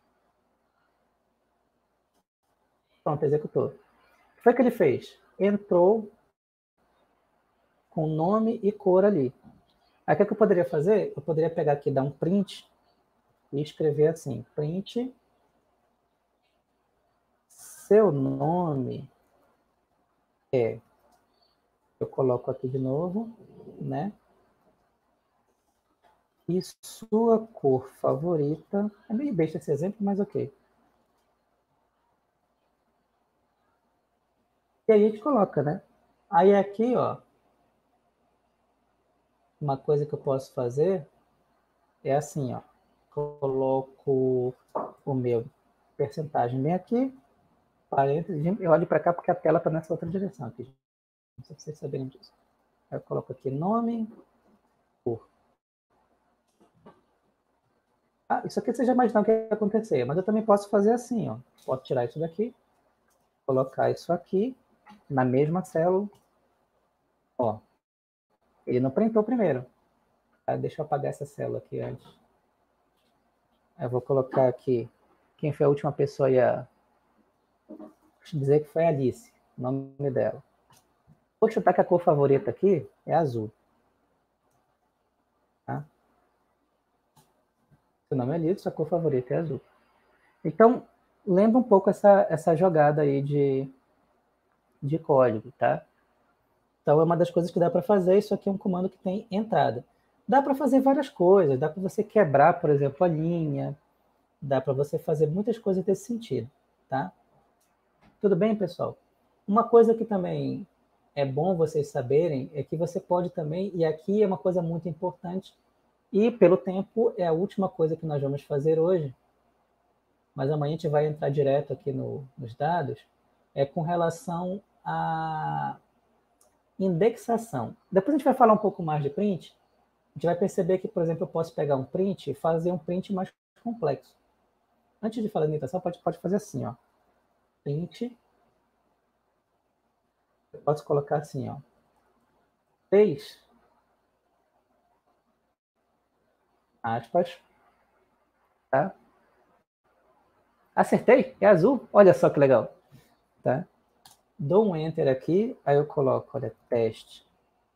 Speaker 2: Pronto, executou. O que foi que ele fez? Entrou com nome e cor ali. Aí o que, é que eu poderia fazer? Eu poderia pegar aqui, dar um print e escrever assim, print seu nome é... Eu coloco aqui de novo, né? E sua cor favorita... É meio besta esse exemplo, mas ok. E aí a gente coloca, né? Aí aqui, ó, uma coisa que eu posso fazer é assim, ó. Coloco o meu percentagem bem aqui, parênteses, eu olho para cá porque a tela está nessa outra direção aqui. Não sei se vocês saberem disso. Eu coloco aqui nome, cor. Ah, isso aqui você já imaginou o que ia acontecer, mas eu também posso fazer assim, ó. Posso tirar isso daqui, colocar isso aqui na mesma célula. Ó, ele não printou primeiro. Tá? Deixa eu apagar essa célula aqui antes. Eu vou colocar aqui quem foi a última pessoa a dizer que foi a Alice, o nome dela. Vou chutar que a cor favorita aqui é azul. Tá? Seu nome é Alice, sua cor favorita é azul. Então, lembra um pouco essa, essa jogada aí de, de código, tá? Então, é uma das coisas que dá para fazer. Isso aqui é um comando que tem entrada. Dá para fazer várias coisas. Dá para você quebrar, por exemplo, a linha. Dá para você fazer muitas coisas desse sentido, tá? Tudo bem, pessoal? Uma coisa que também é bom vocês saberem é que você pode também, e aqui é uma coisa muito importante, e pelo tempo é a última coisa que nós vamos fazer hoje, mas amanhã a gente vai entrar direto aqui no, nos dados, é com relação à indexação. Depois a gente vai falar um pouco mais de print, a gente vai perceber que, por exemplo, eu posso pegar um print e fazer um print mais complexo. Antes de falar de indexação, pode, pode fazer assim, ó. Print. Eu posso colocar assim, ó. Três aspas, tá? Acertei, é azul, olha só que legal, tá? Dou um enter aqui, aí eu coloco, olha, teste.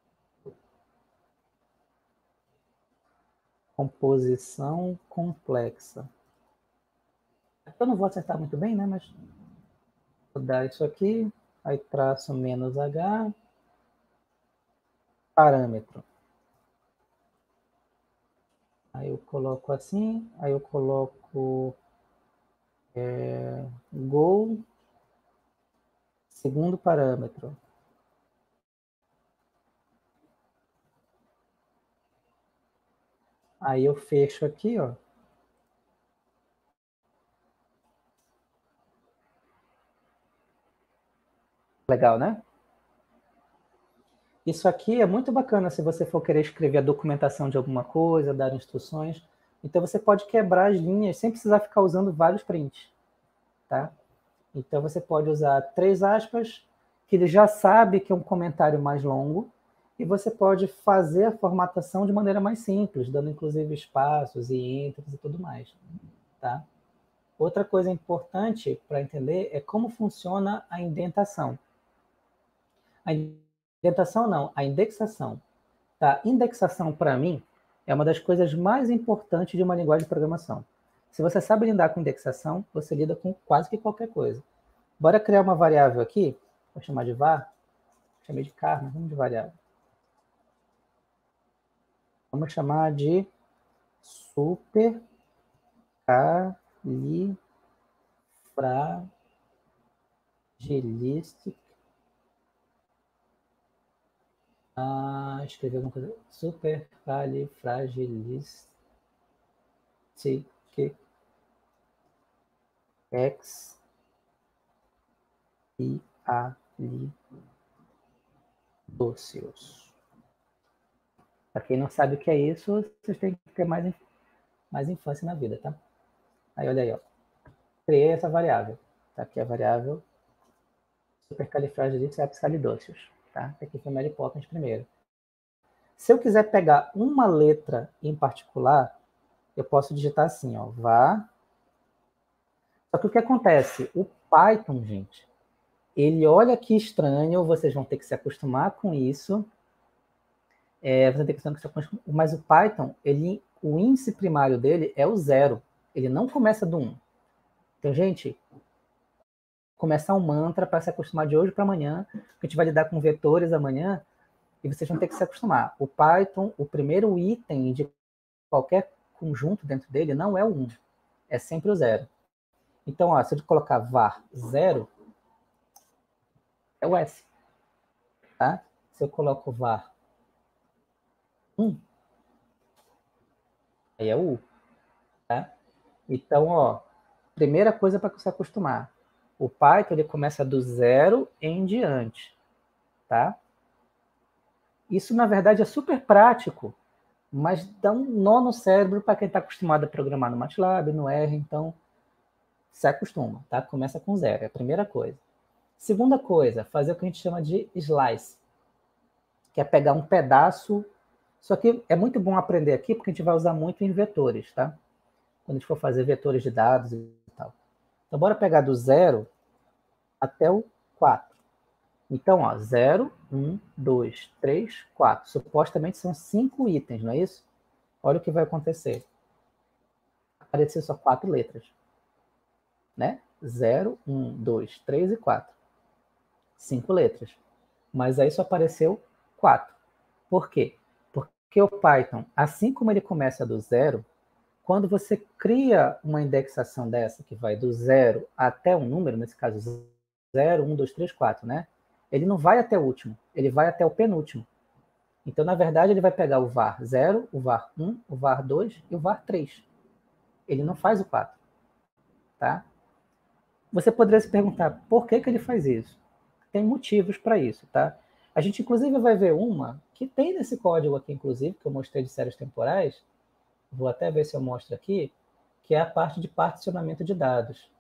Speaker 2: Composição complexa. Eu não vou acertar muito bem, né, mas vou dar isso aqui, aí traço menos H, parâmetro. Aí eu coloco assim, aí eu coloco é, Go, segundo parâmetro. Aí eu fecho aqui, ó. Legal, né? Isso aqui é muito bacana se você for querer escrever a documentação de alguma coisa, dar instruções. Então você pode quebrar as linhas sem precisar ficar usando vários prints, tá? Então você pode usar três aspas, que ele já sabe que é um comentário mais longo, e você pode fazer a formatação de maneira mais simples, dando inclusive espaços e entries e tudo mais, tá? Outra coisa importante para entender é como funciona a indentação. A indentação não, a indexação. Tá? Indexação, para mim, é uma das coisas mais importantes de uma linguagem de programação. Se você sabe lidar com indexação, você lida com quase que qualquer coisa. Bora criar uma variável aqui, vou chamar de var, chamei de car, mas vamos de variável. Vamos chamar de supercalifragilistic. Ah, escrevi alguma coisa. Supercalifragilistic X e ali dóceos. Para quem não sabe o que é isso, vocês têm que ter mais, mais infância na vida, tá? Aí, olha aí, ó. Criei essa variável. Tá aqui a variável supercalifragilisticexpialidocious, tá? Aqui foi Mary Poppins primeiro. Se eu quiser pegar uma letra em particular, eu posso digitar assim, ó, var. Só que o que acontece? O Python, gente, ele olha que estranho, vocês vão ter que se acostumar com isso. É, você tem que se acostumar, mas o Python, ele, o índice primário dele é o zero. Ele não começa do um. Então, gente, começar um mantra para se acostumar de hoje para amanhã, a gente vai lidar com vetores amanhã, e vocês vão ter que se acostumar. O Python, o primeiro item de qualquer conjunto dentro dele não é o um, é sempre o zero. Então, ó, se eu colocar var zero, é o S. Tá? Se eu coloco var um, aí é o U. Tá? Então, ó, primeira coisa para se acostumar. O Python ele começa do zero em diante. Tá? Isso, na verdade, é super prático, mas dá um nó no cérebro para quem está acostumado a programar no MATLAB, no R, então se acostuma, tá? Começa com zero, é a primeira coisa. Segunda coisa, fazer o que a gente chama de slice, que é pegar um pedaço. Só que é muito bom aprender aqui, porque a gente vai usar muito em vetores, tá? Quando a gente for fazer vetores de dados e tal. Então, bora pegar do zero até o quatro. Então, ó, zero, um, dois, três, quatro. Supostamente são cinco itens, não é isso? Olha o que vai acontecer. Aparecer só quatro letras. Né? zero, um, dois, três e quatro. Cinco letras. Mas aí só apareceu quatro. Por quê? Porque o Python, assim como ele começa do zero, quando você cria uma indexação dessa, que vai do zero até um número, nesse caso zero, um, dois, três, quatro, né? Ele não vai até o último, ele vai até o penúltimo. Então, na verdade, ele vai pegar o var zero, o var um, o var dois e o var três. Ele não faz o quatro. Tá? Você poderia se perguntar, por que, que ele faz isso? Tem motivos para isso, tá? A gente, inclusive, vai ver uma que tem nesse código aqui, inclusive, que eu mostrei de séries temporais. Vou até ver se eu mostro aqui, que é a parte de particionamento de dados.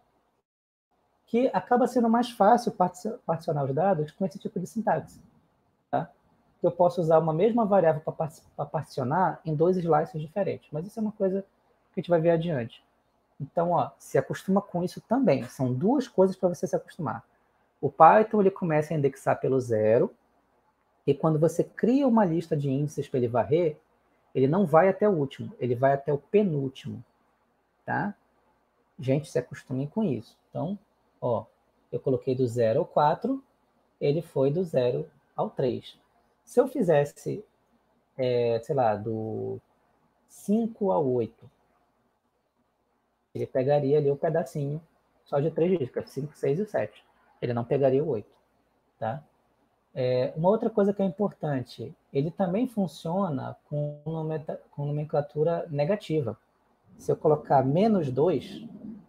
Speaker 2: Que acaba sendo mais fácil particionar os dados com esse tipo de sintaxe. Tá? Eu posso usar uma mesma variável para particionar em dois slices diferentes. Mas isso é uma coisa que a gente vai ver adiante. Então, ó, se acostuma com isso também. São duas coisas para você se acostumar. O Python ele começa a indexar pelo zero, e quando você cria uma lista de índices para ele varrer, ele não vai até o último, ele vai até o penúltimo. Tá? Gente, se acostumem com isso. Então, ó, eu coloquei do zero ao quatro, ele foi do zero ao três. Se eu fizesse, é, sei lá, do cinco ao oito, ele pegaria ali o pedacinho só de três dígitos, cinco, seis e sete. Ele não pegaria o oito. Tá? É, uma outra coisa que é importante, ele também funciona com, com nomenclatura negativa. Se eu colocar menos dois,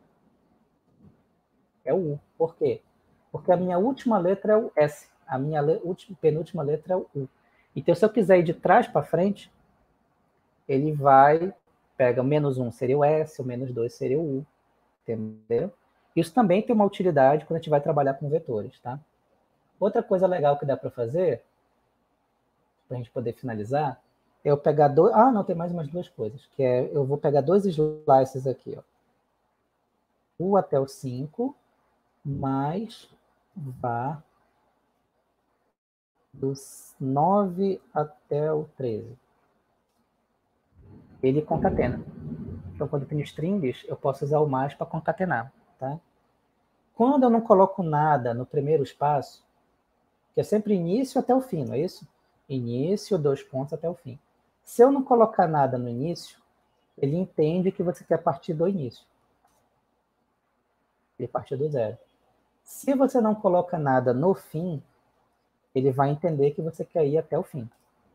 Speaker 2: é o U. Por quê? Porque a minha última letra é o S, a minha le última, penúltima letra é o U. Então, se eu quiser ir de trás para frente, ele vai, pega o menos um seria o S, o menos dois seria o U. Entendeu? Isso também tem uma utilidade quando a gente vai trabalhar com vetores, tá? Outra coisa legal que dá para fazer, para a gente poder finalizar, é eu pegar dois... Ah, não, tem mais umas duas coisas, que é, eu vou pegar dois slices aqui, ó. U até o cinco, mais var dos nove até o treze. Ele concatena. Então, quando eu tenho strings, eu posso usar o mais para concatenar, tá? Quando eu não coloco nada no primeiro espaço, que é sempre início até o fim, não é isso? Início, dois pontos até o fim. Se eu não colocar nada no início, ele entende que você quer partir do início. Ele parte do zero. Se você não coloca nada no fim, ele vai entender que você quer ir até o fim.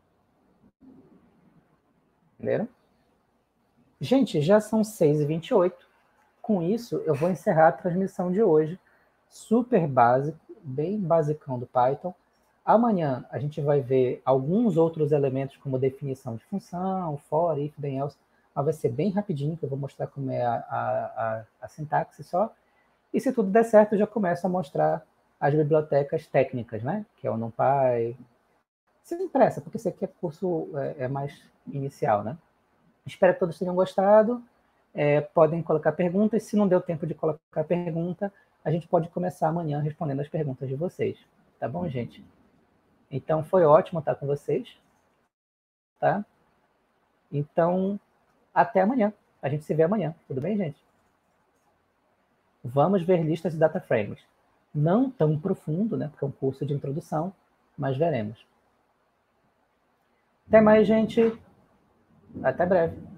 Speaker 2: Entenderam? Gente, já são seis e vinte e oito. Com isso, eu vou encerrar a transmissão de hoje. Super básico, bem basicão do Python. Amanhã a gente vai ver alguns outros elementos, como definição de função, for, if, then, else. Mas vai ser bem rapidinho, que eu vou mostrar como é a, a, a, a sintaxe só. E se tudo der certo, eu já começo a mostrar as bibliotecas técnicas, né? Que é o NumPy. Sem pressa, porque esse aqui é curso é, é mais inicial, né? Espero que todos tenham gostado. É, podem colocar perguntas. Se não deu tempo de colocar pergunta, a gente pode começar amanhã respondendo as perguntas de vocês. Tá bom, gente? Então, foi ótimo estar com vocês. Tá? Então, até amanhã. A gente se vê amanhã. Tudo bem, gente? Vamos ver listas de data frames. Não tão profundo, né? Porque é um curso de introdução, mas veremos. Até mais, gente. Até breve.